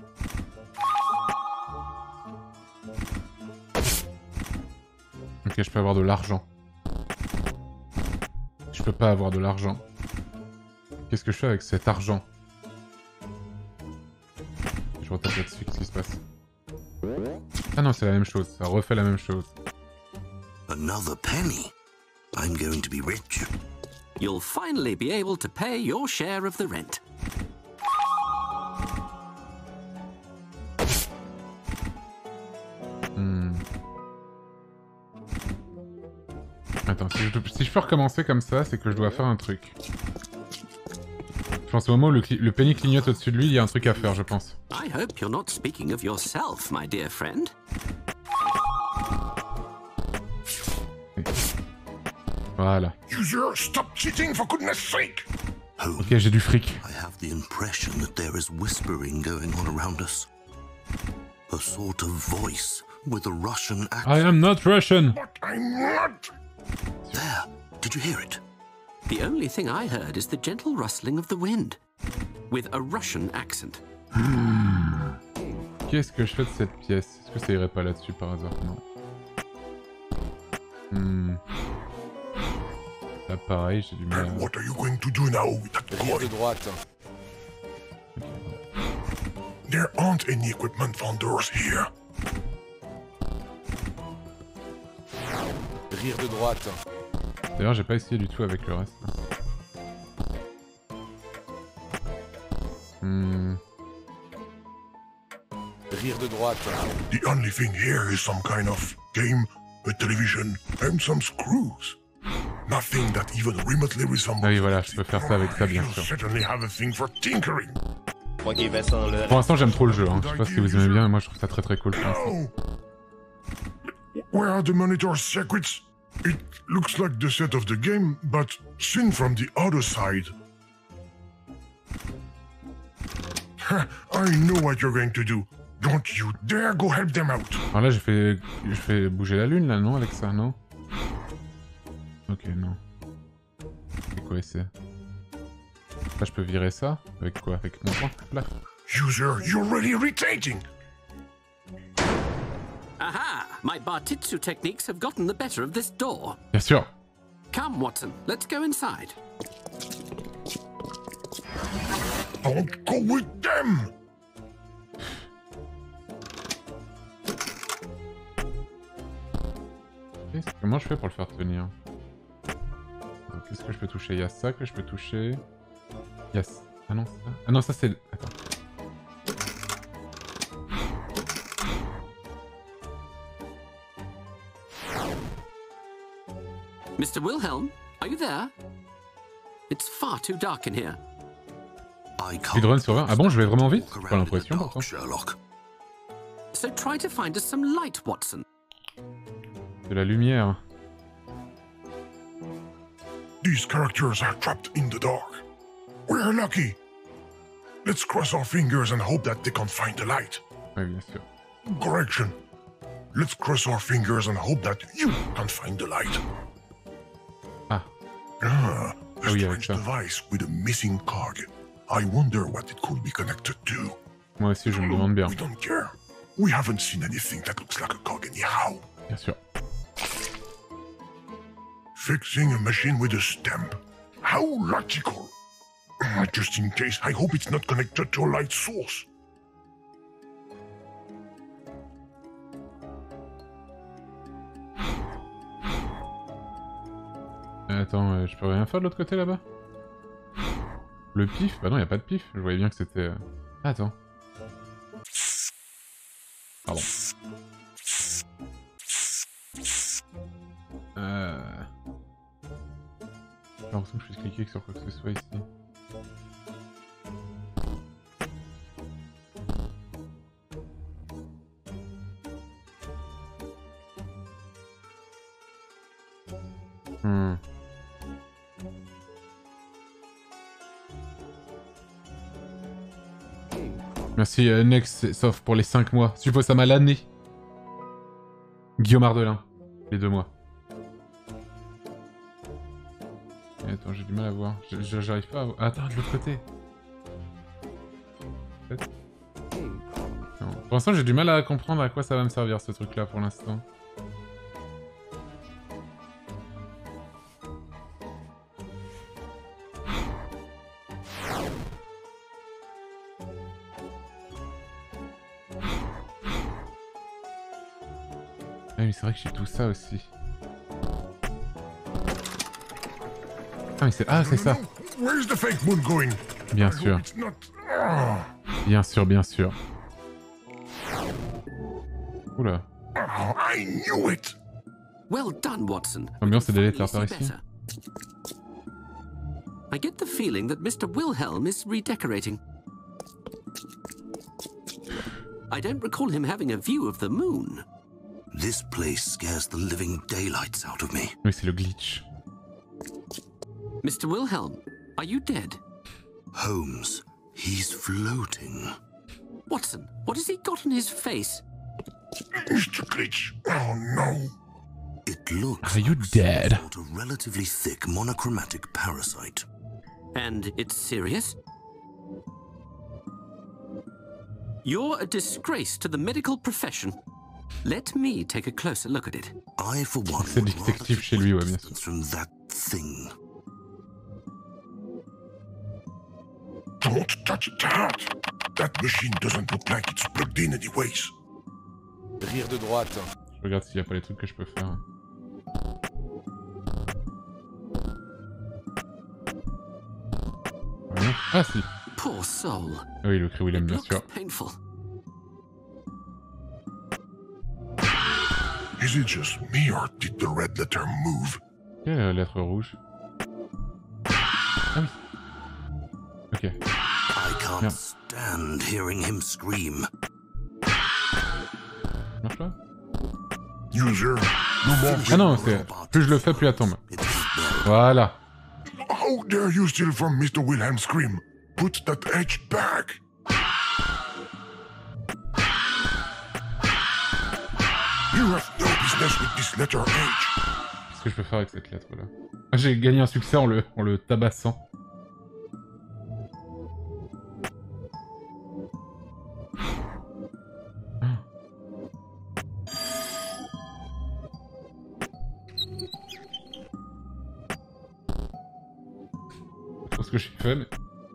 Ok, je peux avoir de l'argent. Je peux pas avoir de l'argent. Qu'est-ce que je fais avec cet argent? Je retape là-dessus, qu'est-ce qui se passe? Ah non, c'est la même chose, ça refait la même chose. Another penny. I'm going to be rich. You'll finally be able to pay your share of the rent. Hmm. Attends, si je, si je peux recommencer comme ça, c'est que je dois faire un truc. Je pense au moment où le, le penny clignote au-dessus de lui, il y a un truc à faire, je pense. I hope you're not speaking of yourself, my dear friend. Voilà. User, stop cheating for goodness sake! Ok, j'ai du fric. I have the impression that there is whispering going on around us. A sort of voice with a Russian accent. I am not Russian! But I'm not! There, did you hear it? The only thing I heard is the gentle rustling of the wind, with a Russian accent. Qu'est-ce que je fais de cette pièce? Est-ce que ça irait pas là-dessus par hasard? Non. Hmm. Là pareil, j'ai du mal à... And what are you going to do now with that Rire de coin? droite. There aren't any equipment vendors here. Rire de droite. D'ailleurs, j'ai pas essayé du tout avec le reste. Hmm. Rire de droite. The only thing here is some kind of game, a television, and some screws. Nothing that even remotely resembles. Ah oui, voilà, je peux faire ça avec ça, bien You sûr. certainly have a thing for tinkering. Pour l'instant, j'aime trop le jeu, hein. Je sais pas si vous aimez bien, mais moi je trouve ça très très cool. Pour l'instant. No. Where are the monitor's secrets? It looks like the set of the game, but seen from the other side. I know what you're going to do. Don't you dare go help them out. Alors là, j'ai fait... j'ai fait bouger la lune, là, non, avec ça, non? Ok, non. C'est quoi, c'est... Là, je peux virer ça? Avec quoi? Avec mon point? Là. User, you're really irritating. Aha! My Bartitsu techniques have gotten the better of this door. Bien sûr. Come, Watson, let's go inside. Don't go with them. Comment je fais pour le faire tenir? Qu'est-ce que je peux toucher? Il y a ça que je peux toucher. Il y a... Ah non, ça... Ah non, ça c'est... Attends. Mister Wilhelm, are you there? It's far too dark in here. I Speedrun sur vingt. Ah bon, je vais vraiment vite? walk J'ai pas around in the l'impression, dark, pourtant. Sherlock. So try to find us some light, Watson. De la lumière. These characters are trapped in the dark. We're lucky. Let's cross our fingers and hope that they can find the light. Oui, bien sûr. Correction. Let's cross our fingers and hope that you can find the light. Ah. Ah, a Ah oui, avec strange ça. device with a missing cog. I wonder what it could be connected to. Moi aussi, je me demande bien. We don't care. We haven't seen anything that looks like a cog anyhow. Bien sûr. Fixing a machine with a stamp. How logical. Just in case, I hope it's not connected to a light source. Euh, attends, euh, je peux rien faire de l'autre côté là-bas? Le pif? Bah non, y a pas de pif. Je voyais bien que c'était... Euh... Ah, attends. Pardon. Euh... J'ai l'impression que je puisse cliquer sur quoi que ce soit ici. Hmm. Merci euh, Next sauf pour les cinq mois. Suppose ça m'a l'année. Guillaume Ardelin. Les deux mois. Et attends, j'ai du mal à voir. J'arrive pas à voir. Attends, de l'autre côté. Non. Pour l'instant, j'ai du mal à comprendre à quoi ça va me servir ce truc là pour l'instant. Ah mais c'est vrai que j'ai tout ça aussi. Ah mais c'est... Ah c'est ça. Bien sûr. Bien sûr, bien sûr. Oula. Well done, Watson. L'ambiance est délétère par ici. I get the feeling that Mister Wilhelm is redecorating. I don't recall him having a view of the moon. This place scares the living daylights out of me. Oui, c'est le glitch. Mister Wilhelm, are you dead? Holmes, he's floating. Watson, what has he got on his face? Mister Glitch, oh no. It looks Are you like dead? some sort of relatively thick monochromatic parasite. And it's serious? You're a disgrace to the medical profession. Let me take a closer look at it. I, for one, C'est would détective rather chez lui, ouais, bien sûr. distance from that thing. Don't touch that. That machine doesn't look like it's plugged in anyways. Rire de droite. Je regarde s'il y a pas les trucs que je peux faire. Ouais. Ah si. Poor soul. Ah oui, le cri Willem, bien Looks sûr. painful. Is it just me or did the red letter move? Quelle est la lettre rouge? Ah oui. Ok. I can't Merde. stand hearing him scream. Ça marche pas? User, no more. Ah non, c'est... Plus je le fais, plus elle tombe. It isn't there. Voilà. How dare you steal from Mister Wilhelm Scream? Put that edge back. You have no business with this letter H. Qu'est-ce que je peux faire avec cette lettre là? Ah, j'ai gagné un succès en le, en le tabassant. Ah. Je pense que j'ai fait, mais...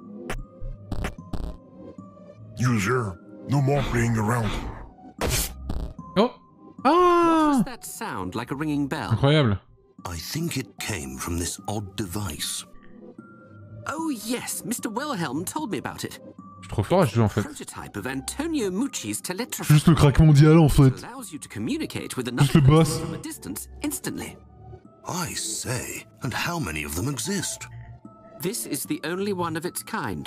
User, no more playing around. Oh! What Ah! was that sound like a ringing bell? Incroyable. I think it came from this odd device. Oh yes, Mister Wilhelm told me about it. Je suis trop fort à ce jeu en fait. Prototype of Antonio Mucci's teletraphy. Juste le crack mondial en fait. It allows you to communicate with Juste another le boss. person from a distance instantly. I say, and how many of them exist? This is the only one of its kind.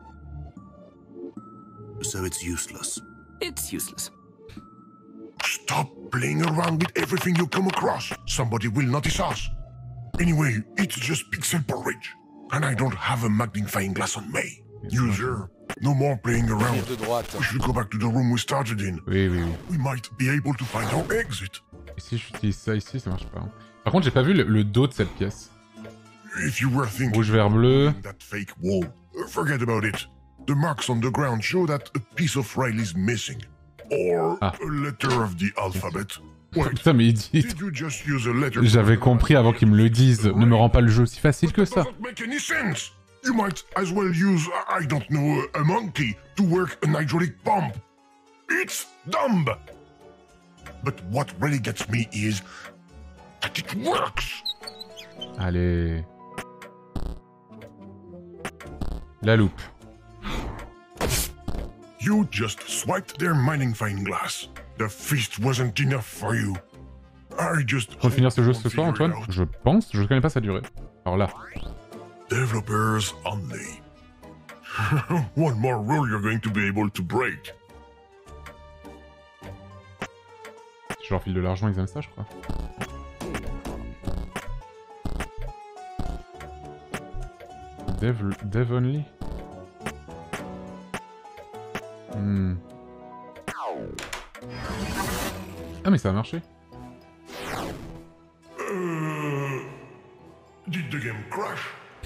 So it's useless. It's useless. Stop playing around with everything you come across. Somebody will notice us. Anyway, it's just pixel porridge. And I don't have a magnifying glass on me. User, no more playing around. Rire de droite. We should go back to the room we started in. Oui, oui, oui. We might be able to find our exit. Et si j'utilise ça ici, ça marche pas. Hein. Par contre, j'ai pas vu le, le dos de cette pièce. If you were thinking Rouge, vert, bleu. of that fake wall, uh, forget about it. The marks on the ground show that a piece of rail is missing. Or Ah. a letter of the alphabet. Wait, Putain, mais il dit... did you just use a letter? J'avais compris avant qu'ils me le disent. Ne me rends pas le jeu aussi facile que That ça. doesn't make any sense. You might as well use, I don't know, a monkey to work an hydraulic pump. It's dumb. But what really gets me is that it works. Allez. La loupe. You just swiped their mining fine glass. The feast wasn't enough for you. I just... On va finir ce jeu ce soir, Antoine? Je pense, je connais pas sa durée. Alors là. Developers only. One more rule you're going to be able to break. Je leur file de l'argent, ils aiment ça, je crois. Dev, dev only. Hmm. Ah mais ça a marché. Uh, did the game crash?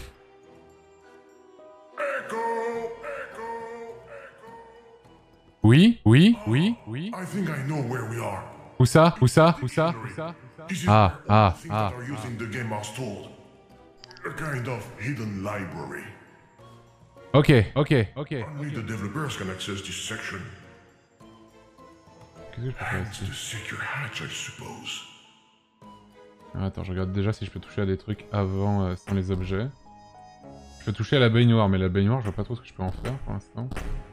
Echo, echo, echo. Oui, oui, oui, oui. I think I know where we are. Où ça? Où ça? Où ça? Où ça? Ah, ah, ah. Are using the game are stored. A kind of hidden library. Ok, ok, ok. Only the developers can access this section. Qu'est-ce que je peux faire Hence ici? the secure hatch, I suppose. Ah, attends, je regarde déjà si je peux toucher à des trucs avant euh, sans les objets. Je peux toucher à la baignoire, mais la baignoire, je vois pas trop ce que je peux en faire pour l'instant.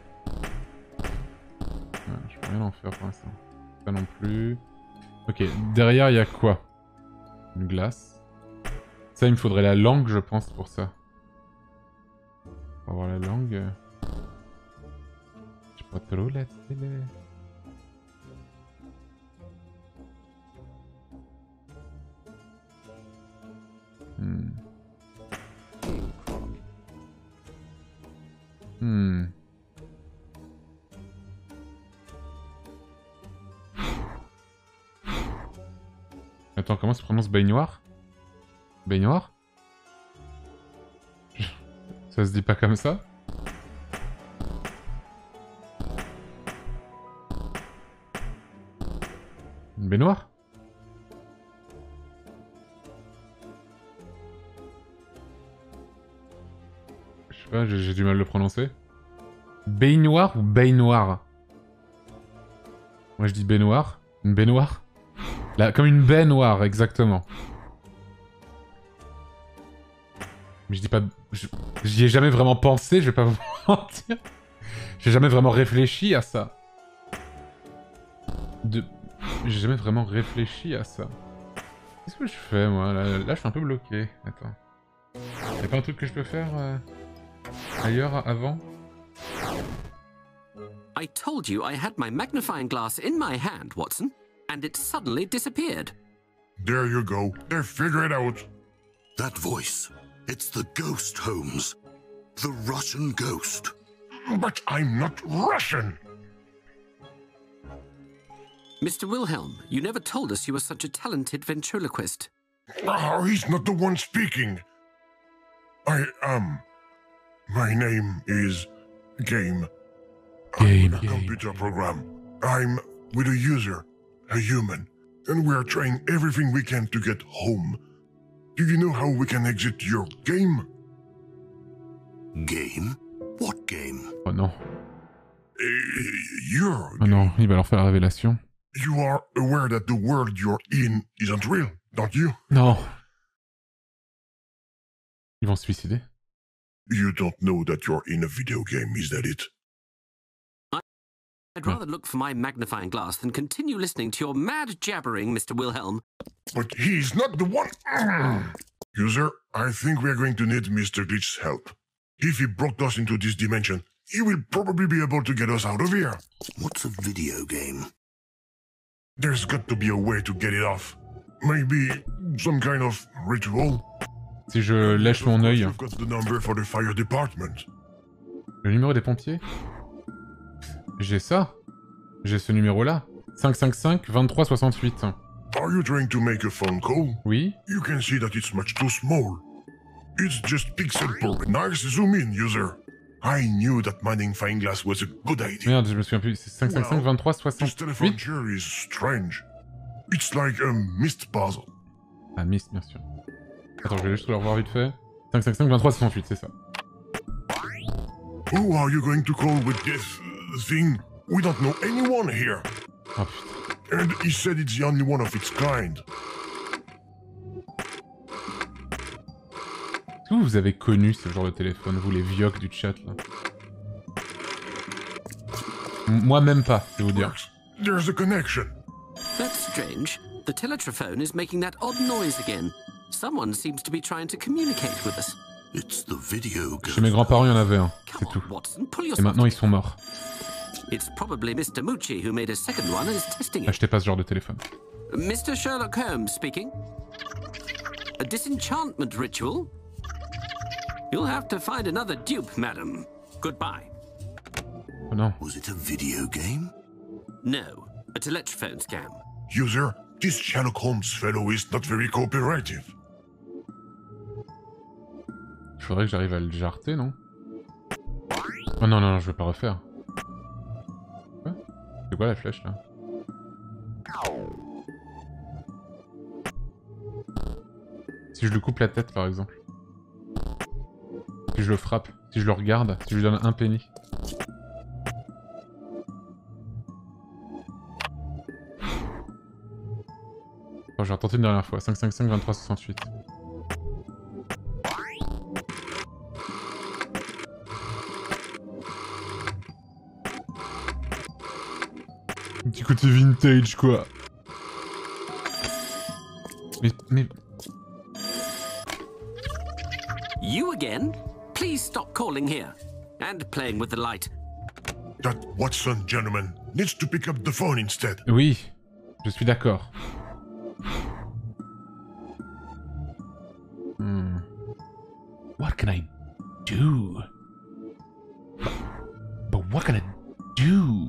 Ouais, je peux rien en faire pour l'instant. Pas non plus. Ok, derrière il y a quoi? Une glace. Ça, il me faudrait la langue, je pense, pour ça. Pour avoir la langue. Je sais pas trop la télé. Hmm. Hmm. Attends, comment se prononce baignoire? Baignoire? Ça se dit pas comme ça? Une baignoire? Je sais pas, j'ai du mal à le prononcer. Baignoire ou baignoire? Moi je dis baignoire. Une baignoire? Là, comme une baignoire, exactement. Mais je dis pas... J'y ai jamais vraiment pensé, je vais pas vous mentir. J'ai jamais vraiment réfléchi à ça. De... J'ai jamais vraiment réfléchi à ça. Qu'est-ce que je fais, moi? Là, là, je suis un peu bloqué. Attends. Y'a pas un truc que je peux faire euh, ailleurs, avant? I told you I had my magnifying glass in my hand, Watson, and it suddenly disappeared. There you go. They figure it out. That voice. It's the ghost, Holmes. The Russian ghost. But I'm not Russian. Mister Wilhelm, you never told us you were such a talented ventriloquist. Oh, he's not the one speaking. I am. My name is Game. Game. I'm a computer program. I'm with a user, a human, and we are trying everything we can to get home. Do you know how we can exit your game? Game? What game? Oh non. Uh, your Oh non, il va leur faire la révélation. You are aware that the world you're in isn't real, don't you? Non. Ils vont se suicider. You don't know that you're in a video game, is that it? I'd rather look for my magnifying glass than continue listening to your mad jabbering, Mister Wilhelm. But he's not the one. User, I think we're going to need Mister Glitch's help. If he brought us into this dimension, he will probably be able to get us out of here. What's a video game? There's got to be a way to get it off. Maybe some kind of ritual. Si je lèche mon œil. You've got the number for the fire department. Le numéro des pompiers? J'ai ça. J'ai ce numéro-là. cinq cinq cinq vingt-trois soixante-huit. Are you trying to make a phone call? Oui. You can see that it's much too small. It's just pixel perfect. Nice zoom in, user. I knew that mining fine glass was a good idea. Merde, je me souviens plus. C'est cinq cinq cinq vingt-trois This telephone soixante-huit. chair is strange. It's like a mist puzzle. Ah, Miss, bien sûr. Attends, je vais juste le revoir vite fait. cinq cinq cinq vingt-trois soixante-huit, c'est ça. Who are you going to call with this uh, thing? We don't know anyone here. Oh putain. And he said it's the only one of its kind. Est-ce que vous avez connu ce genre de téléphone, vous les vioques du chat là? Moi même pas, je vais vous dire. There's a connection. That's strange. The teletraphone is making that odd noise again. Someone seems to be trying to communicate with us. It's the video Chez mes grands-parents, il y en avait un, c'est Come tout. on, Watson, pull Et yourself maintenant, ils together. sont morts. It's probably Mister Mucci who made a second one and is testing it. Achetez pas ce genre de téléphone. Mister Sherlock Holmes speaking. A disenchantment ritual? You'll have to find another dupe, madam. Goodbye. Oh non. Was it a video game? No, a teletraphone scam. User, this Sherlock Holmes fellow is not very cooperative. Il faudrait que j'arrive à le jarter, non? Oh non, non, non, je vais pas refaire. Quoi? C'est quoi la flèche là? Si je lui coupe la tête par exemple. Si je le frappe, si je le regarde, si je lui donne un penny. Oh, je vais retenter une dernière fois. cinq cinq cinq vingt-trois soixante-huit. Un petit côté vintage quoi. Mais... mais... You again? Please stop calling here. And playing with the light. That Watson gentleman needs to pick up the phone instead. Oui, je suis d'accord. Hmm. What can I do? But, but what can I do?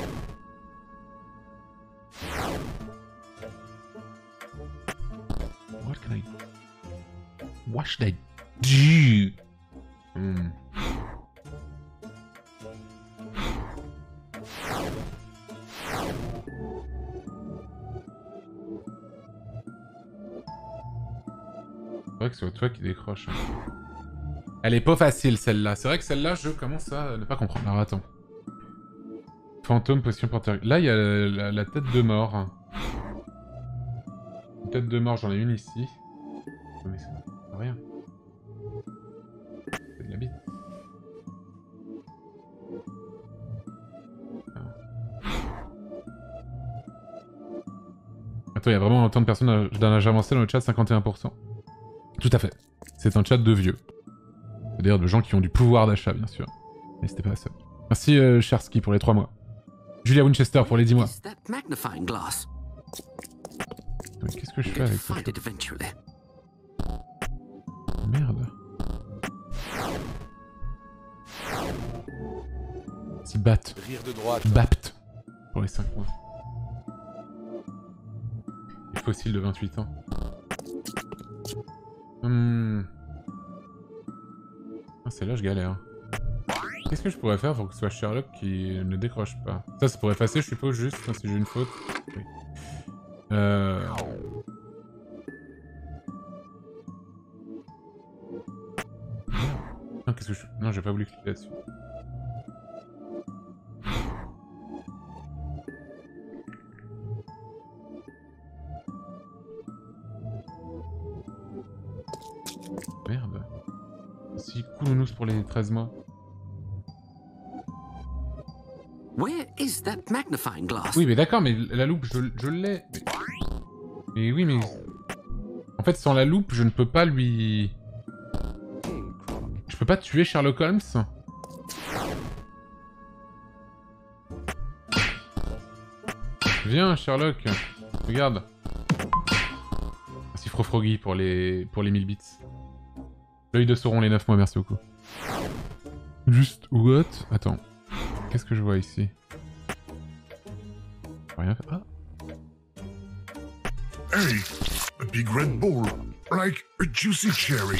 What can I... What should I do? Hmm. C'est vrai que c'est toi qui décroche. Elle est pas facile celle-là. C'est vrai que celle-là, je commence à ne pas comprendre. Alors attends. Fantôme, potion panthère. Là, il y a la, la, la tête de mort. Une tête de mort, j'en ai une ici. Mais c'est rien. C'est de la bite. Attends, il y a vraiment autant de personnes d'un âge avancé dans le chat, cinquante et un pour cent. Tout à fait. C'est un chat de vieux. C'est-à-dire de gens qui ont du pouvoir d'achat, bien sûr. Mais c'était pas ça. Merci, euh, Chersky, pour les trois mois. Julia Winchester pour les dix mois. Qu'est-ce que je fais avec ça? Merde. C'est Bat. Bapt. Pour les cinq mois. Les fossiles de vingt-huit ans. Hum... Ah, celle-là, je galère. Qu'est-ce que je pourrais faire pour que ce soit Sherlock qui ne décroche pas? Ça, c'est pour effacer, je suppose, juste, si j'ai une faute. Oui. Euh... Non, qu'est-ce que je... Non, j'ai pas voulu cliquer là-dessus. Merde. Si Koulounous pour les treize mois. Where is that magnifying glass? Oui, mais d'accord, mais la loupe, je, je l'ai. Mais... mais oui, mais... En fait, sans la loupe, je ne peux pas lui... Je peux pas tuer Sherlock Holmes. Viens, Sherlock. Regarde. Merci Frofroggy pour les... pour les mille bits. L'œil de Sauron, les neuf mois, merci beaucoup. Juste, what? Attends. Qu'est-ce que je vois ici? Rien faire. Ah. Hey, a big red ball, like a juicy cherry.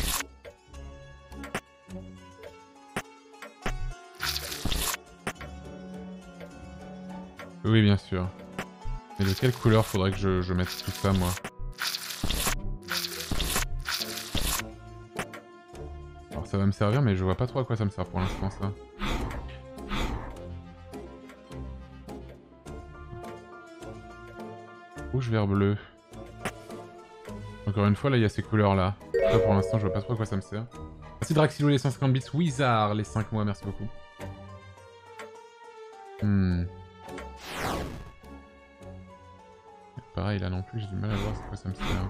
Oui, bien sûr. Mais de quelle couleur faudrait que je, je mette tout ça, moi? Alors ça va me servir, mais je vois pas trop à quoi ça me sert pour l'instant, ça. Rouge, vert, bleu. Encore une fois, là, il y a ces couleurs-là. Là, pour l'instant, je vois pas trop à quoi ça me sert. Merci Draxilo les cent cinquante bits, Wizard les cinq mois, merci beaucoup. Hmm. Pareil là non plus, j'ai du mal à voir c'est quoi ça me sert.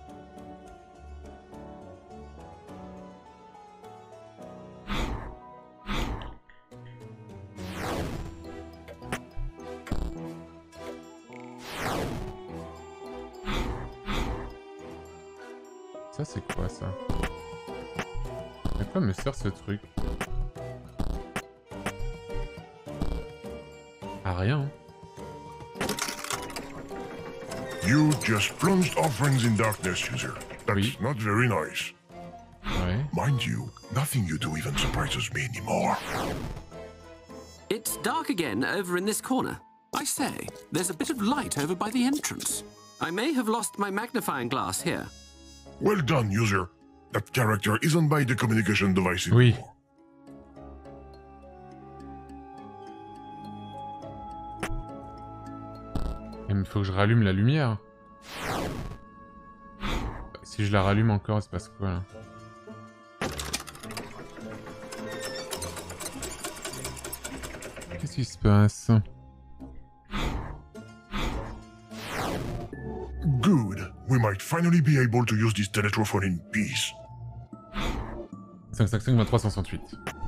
Ça c'est quoi ça? À quoi me sert ce truc? À rien. You just plunged our friends in darkness, user. That's Oui. not very nice. Ouais. Mind you, nothing you do even surprises me anymore. It's dark again over in this corner. I say, there's a bit of light over by the entrance. I may have lost my magnifying glass here. Well done, user. That character isn't by the communication device anymore. Oui. Il faut que je rallume la lumière. Si je la rallume encore, il se passe quoi là? Qu'est-ce qui se passe? Good. We might finally be able to use this teletrophone in peace. cinq cinq cinq vingt-trois cent soixante-huit.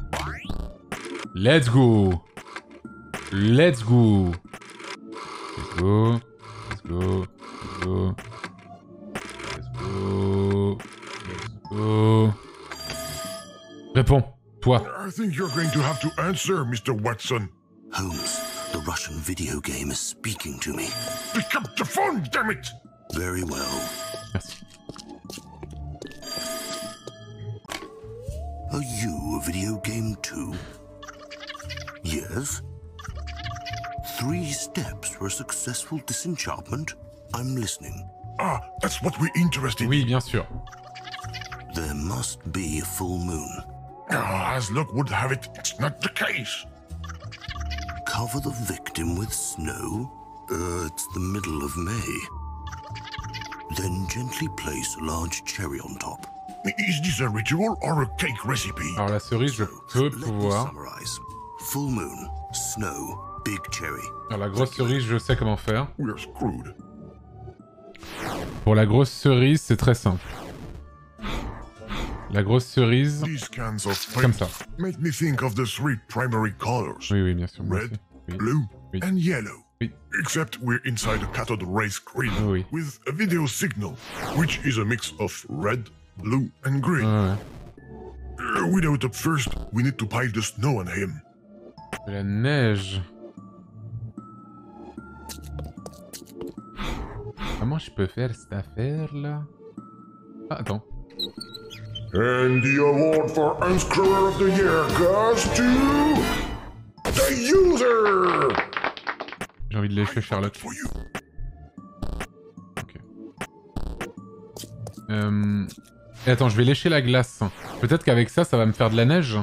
Let's go! Let's go! Let's go! Let's go! Let's go! Let's go! Let's go! Réponds, toi. I think you're going to have to answer, Mister Watson. Holmes, the Russian video game is speaking to me. Pick up the phone, damn it! Very well. Merci. Are you a video game too? Yes. Three steps for a successful disenchantment? I'm listening. Ah, that's what we're interested in. Oui, bien sûr. There must be a full moon. Ah, as luck would have it, it's not the case. Cover the victim with snow? Uh, it's the middle of May. Then gently place a large cherry on top. Is this a ritual or a cake recipe? Alors la cerise, je peux Let me pouvoir. summarize. Full moon, snow, big cherry. Alors la grosse cerise, je sais comment faire. We're screwed. Pour la grosse cerise, c'est très simple. La grosse cerise, These cans of comme paint ça. make me think of the three primary colors. Oui, oui, bien sûr. moi Red, aussi. Oui. blue, Oui. and yellow. Oui. Except we're inside a cathode ray screen Oh, oui. with a video signal, which is a mix of red, blue, and green. Ouais, ouais. Uh, without it first, we need to pile the snow on him. De la neige. Comment je peux faire cette affaire là? Ah, attends. And the award for Unscrewer of the Year goes to the user. J'ai envie de lécher Sherlock. For you. Ok. Euh... Et attends, je vais lécher la glace. Peut-être qu'avec ça, ça va me faire de la neige.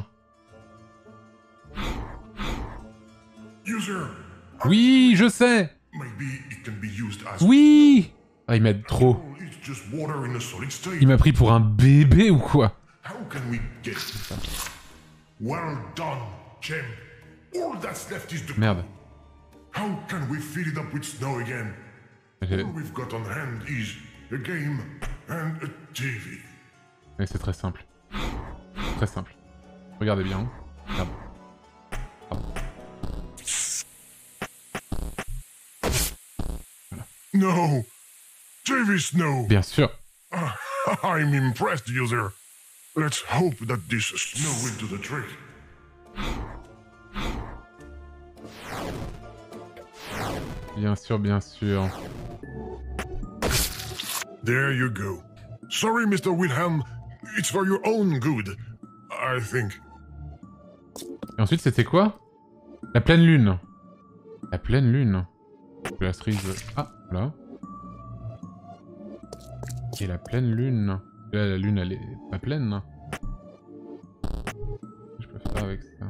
User, Oui, je sais. maybe it can be used as Oui. Ah, il m'aide trop. it's just water in a solid state. Il m'a pris pour un bébé ou quoi? How can we get it? Well done, champ. All that's left is the Merde. How can we fill it up with snow again? J'ai- All we've got on hand is a game and a T V. Mais c'est très simple. Très simple. Regardez bien. Merde. No! T V snow! Bien sûr. I'm impressed, user. Let's hope that this snow will do the trick. Bien sûr, bien sûr. There you go. Sorry, Mister Wilhelm. It's for your own good, I think. Et ensuite, c'était quoi? La pleine lune. La pleine lune. La cerise... Ah, là. Et la pleine lune. Là, la lune, elle est pas pleine. Je peux faire avec ça.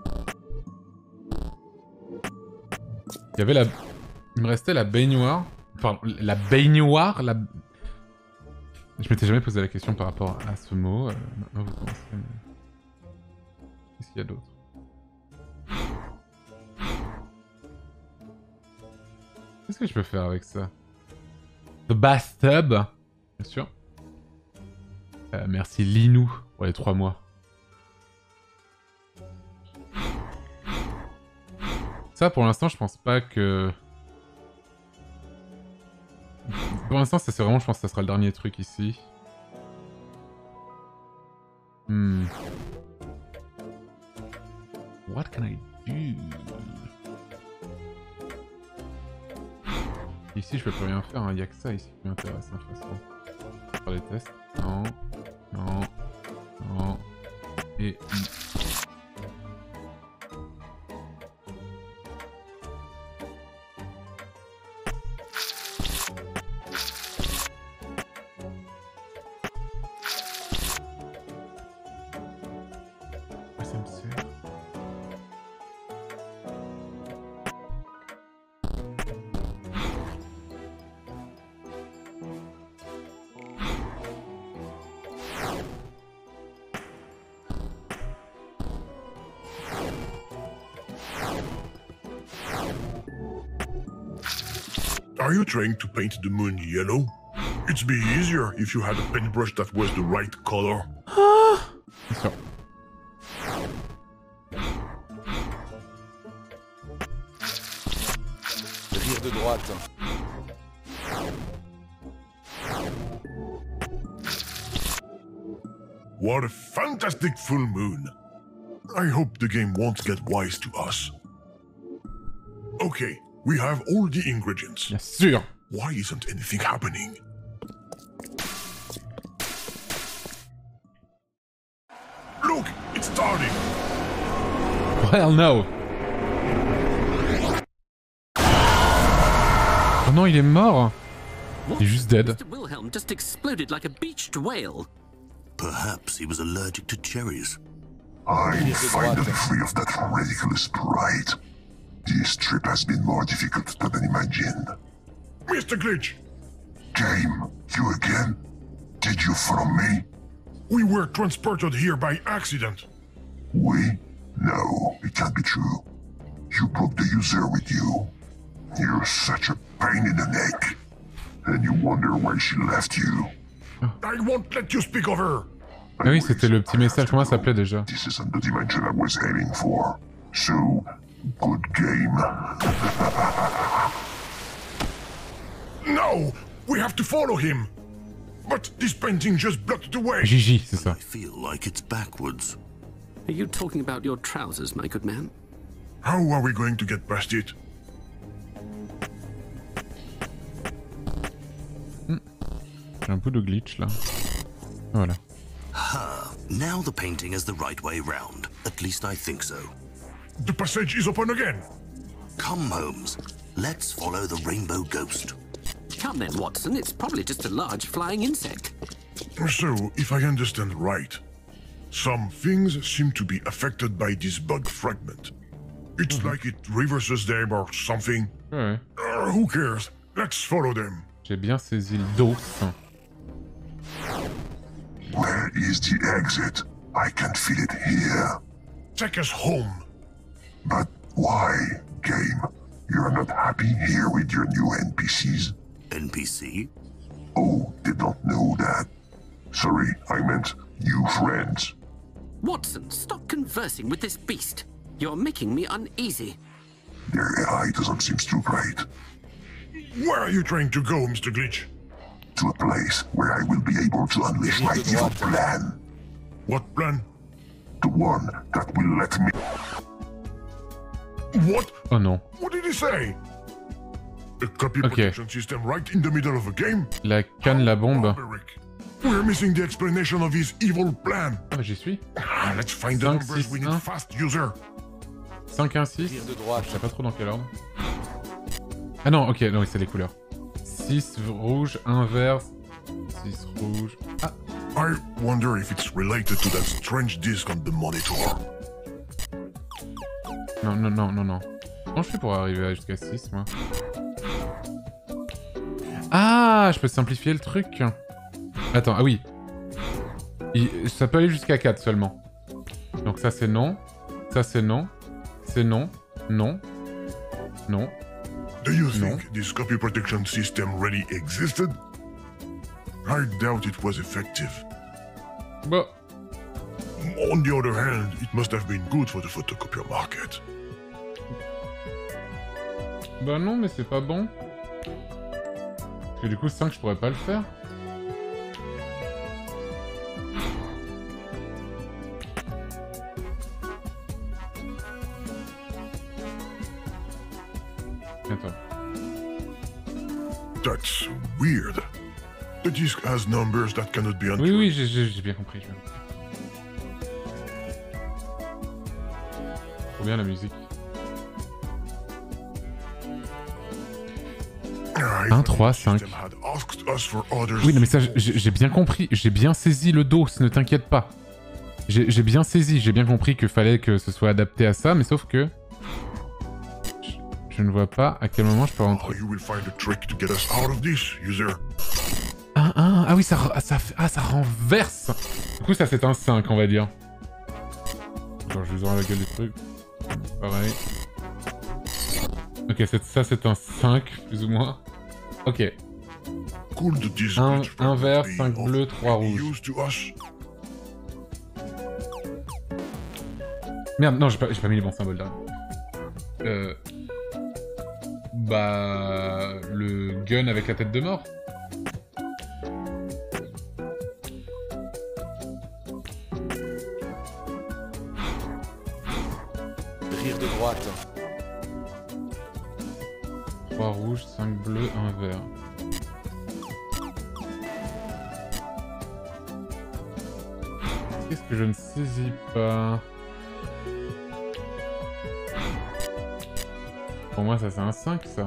Il y avait la... Il me restait la baignoire. Enfin, la baignoire, la... Je m'étais jamais posé la question par rapport à ce mot. Euh, maintenant vous commencez à me... Qu'est-ce qu'il y a d'autre? Qu'est-ce que je peux faire avec ça? The bathtub, bien sûr. Euh, merci Linou pour les trois mois. Ça, pour l'instant, je pense pas que... Pour l'instant, ça c'est vraiment, je pense que ça sera le dernier truc ici. Hmm. What can I do? Ici, je peux plus rien faire, il hein. n'y a que ça ici qui m'intéresse, hein, de toute façon. Faire des tests. Non. Non. Non. Et... ça me sert. Are you trying to paint the moon yellow? It'd be easier if you had a paintbrush that was the right color. Bien sûr. Rire de droite. What a fantastic full moon. I hope the game won't get wise to us. Okay, we have all the ingredients. Bien sûr. Why isn't anything happening? Look, it's starting. Hell no. Oh non, il est mort. Il est juste dead. Mister Wilhelm just exploded like a beached whale. Perhaps he was allergic to cherries. I'm finally free of that ridiculous pride. This trip has been more difficult than imagined. Mister Glitch! Game, you again? Did you follow me? We were transported here by accident. We? No, it can't be true. You brought the user with you. You're such a pain in the neck. And you wonder why she left you. I won't let you speak of her. Ah oui, c'était le petit message. Comment ça s'appelait déjà? This isn't the dimension I was aiming for. So, good game. No! We have to follow him! But this painting just blocked the way! Gigi, c'est ça. I feel like it's backwards. Are you talking about your trousers, my good man? How are we going to get past it? Hmm. J'ai un peu de glitch là. Voilà. Ha! Now the painting is the right way round. At least I think so. The passage is open again! Come, Holmes. Let's follow the rainbow ghost. Come then, Watson. It's probably just a large flying insect. So, if I understand right, some things seem to be affected by this bug fragment. It's mm-hmm. like it reverses them or something. Ouais. Uh, who cares? Let's follow them. J'ai bien saisi le dos. Where is the exit? I can feel it here. Take us home. But why, game? You're not happy here with your new N P Cs? N P C? Oh, they don't know that. Sorry, I meant new friends. Watson, stop conversing with this beast. You're making me uneasy. Their A I doesn't seem too great. Where are you trying to go, Mister Glitch? To a place where I will be able to unleash my evil plan. What plan? The one that will let me... What? Oh non. What did he say? A copy Okay. protection system right in the middle of a game? La canne, la bombe. Barbaric. We're missing the explanation of his evil plan. Ah bah j'y suis. Ah, let's find the cinq, numbers six, we need un. fast, user. cinq, un, six. Rire de droite. Je sais pas trop dans quel ordre. Ah non, ok, non, c'est les couleurs. six rouge, un vert, six rouge. Ah, I wonder if it's related to that strange disc on the monitor. non, non, non, non, non. Comment je fais pour arriver jusqu'à six, moi? Ah, je peux simplifier le truc. Attends, ah oui. Il... Ça peut aller jusqu'à quatre seulement. Donc ça c'est non. Ça c'est non. C'est non. Non. Non. Do you Non. think this copy protection system really existed? I doubt it was effective. Bon. On the other hand, it must have been good for the photocopier market. Bah non, mais c'est pas bon. Parce que du coup, cinq, je pourrais pas le faire. Attends. That's weird. The disk has numbers that cannot be Oui, unturned. oui, j'ai- j'ai j'ai bien compris. j'ai bien compris. Trop bien la musique. un, trois, cinq. Oui, non mais ça, j'ai j'ai bien compris. J'ai bien saisi le dos, ne t'inquiète pas. J'ai j'ai bien saisi, j'ai bien compris qu'il fallait que ce soit adapté à ça, mais sauf que... Je, je ne vois pas à quel moment je peux rentrer. You will find a trick to get us out of this, user. un, un, ah oui, ça, re- ça, fait- ah, ça renverse. Du coup, ça c'est un cinq, on va dire. Genre, je vous aurai la gueule des trucs. Pareil. Ok, c'est- ça c'est un cinq, plus ou moins. Ok. Cool the disk un, bit un from vert, the cinq of bleus, trois any rouges. use to us. Merde, non, j'ai pas, j'ai pas mis les bons symboles là. Euh... Bah... Le gun avec la tête de mort. Rire de droite. trois rouges, cinq bleus, un vert. Qu'est-ce que je ne saisis pas? Pour moi, ça c'est un cinq, ça.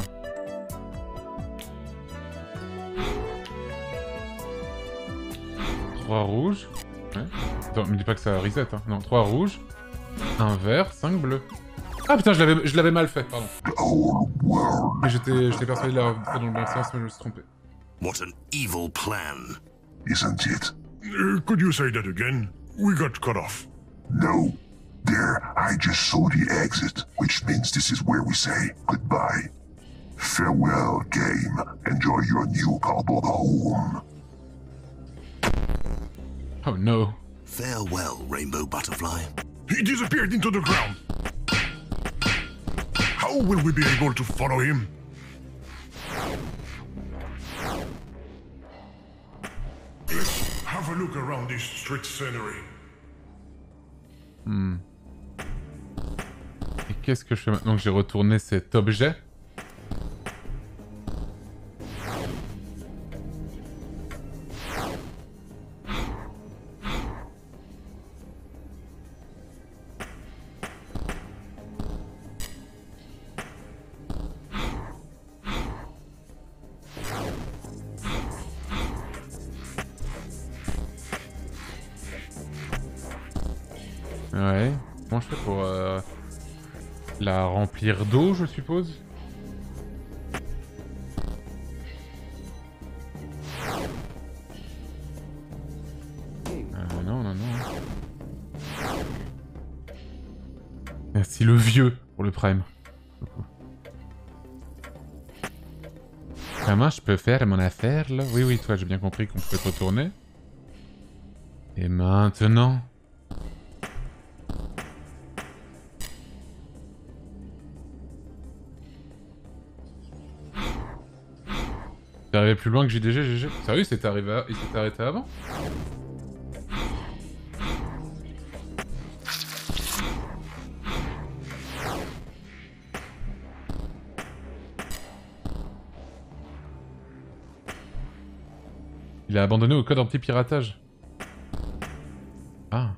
trois rouges. Ouais. Attends, me dis pas que ça reset, hein. Non, trois rouges, un vert, cinq bleus. Ah putain, je l'avais je l'avais mal fait, pardon. Mais j'étais j'étais persuadé de l'avoir fait dans le bon sens, mais je me suis trompé. What an evil plan. Isn't it? Uh, could you say that again? We got cut off. No. There, I just saw the exit, which means this is where we say goodbye. Farewell, game. Enjoy your new cardboard home. Oh no. Farewell, Rainbow Butterfly. He disappeared into the ground. How will we be able to follow him? Let's have a look around this street scenery. Hmm. Et qu'est-ce que je fais maintenant que j'ai retourné cet objet? Ouais. Comment je fais pour euh, la remplir d'eau, je suppose? Euh, non, non, non. Merci le vieux pour le prime. Comment je peux faire mon affaire là? Oui, oui, toi, j'ai bien compris qu'on pouvait retourner. Et maintenant... T'es arrivé plus loin que J D G, G G? Sérieux, c'est arrivé à... il s'est arrêté avant? Il a abandonné au code anti-piratage. Ah.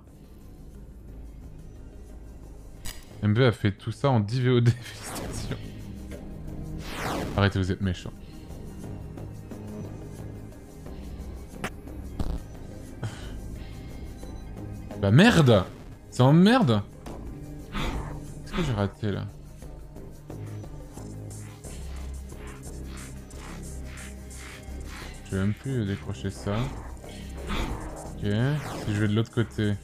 M B a fait tout ça en dix V O D, félicitations. Arrêtez, vous êtes méchants. Bah merde! C'est en merde! Qu'est-ce que j'ai raté là? Je vais même plus décrocher ça. Ok, si je vais de l'autre côté.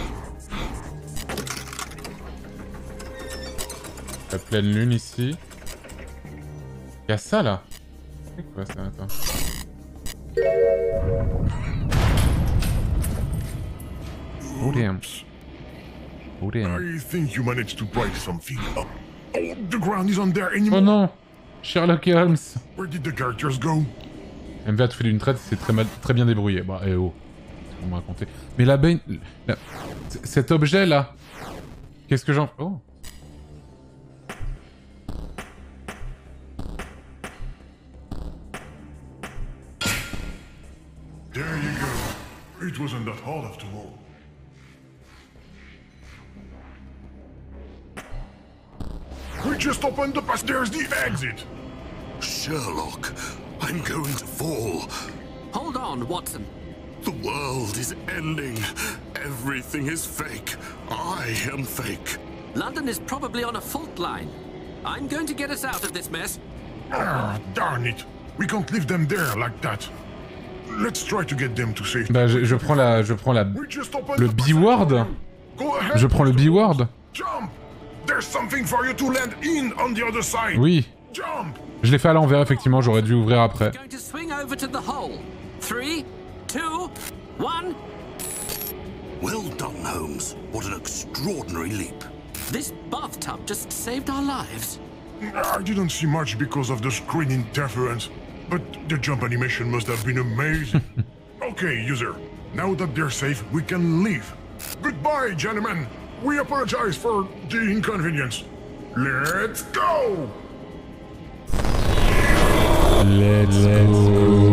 La pleine lune ici. Y'a ça là. C'est quoi ça? Attends. Oh damn. Oh damn. I think you managed to price something up. Oh, the ground isn't there anymore. Oh non, Sherlock Holmes. Where did the characters go? M V a tout fait d'une traite, c'est très mal, très bien débrouillé. Bah, eh oh. On m'a raconté. Mais la bain... La... Cet objet là. Qu'est-ce que j'en... Oh. There you go. It wasn't that hard after all. We just opened the pass. There's the exit. Sherlock, I'm going to fall. Hold on, Watson. The world is ending. Everything is fake. I am fake. London is probably on a fault line. I'm going to get us out of this mess. Ah, darn it. We can't leave them there like that. Let's try to get them to safety. Bah, je, je prends la... Je prends la... Le B-word. Je prends le B-word. Jump! There's something for you to land in on the other side. Oui. Jump! Je l'ai fait à l'envers, effectivement, j'aurais dû ouvrir après. Going to swing over to the hole. Three, two, one. Well done, Holmes. What an extraordinary leap. This bathtub just saved our lives. I didn't see much because of the screen interference, but the jump animation must have been amazing. Okay, user. Now that they're safe, we can leave. Goodbye, gentlemen. We apologize for the inconvenience. Let's go! Let's go!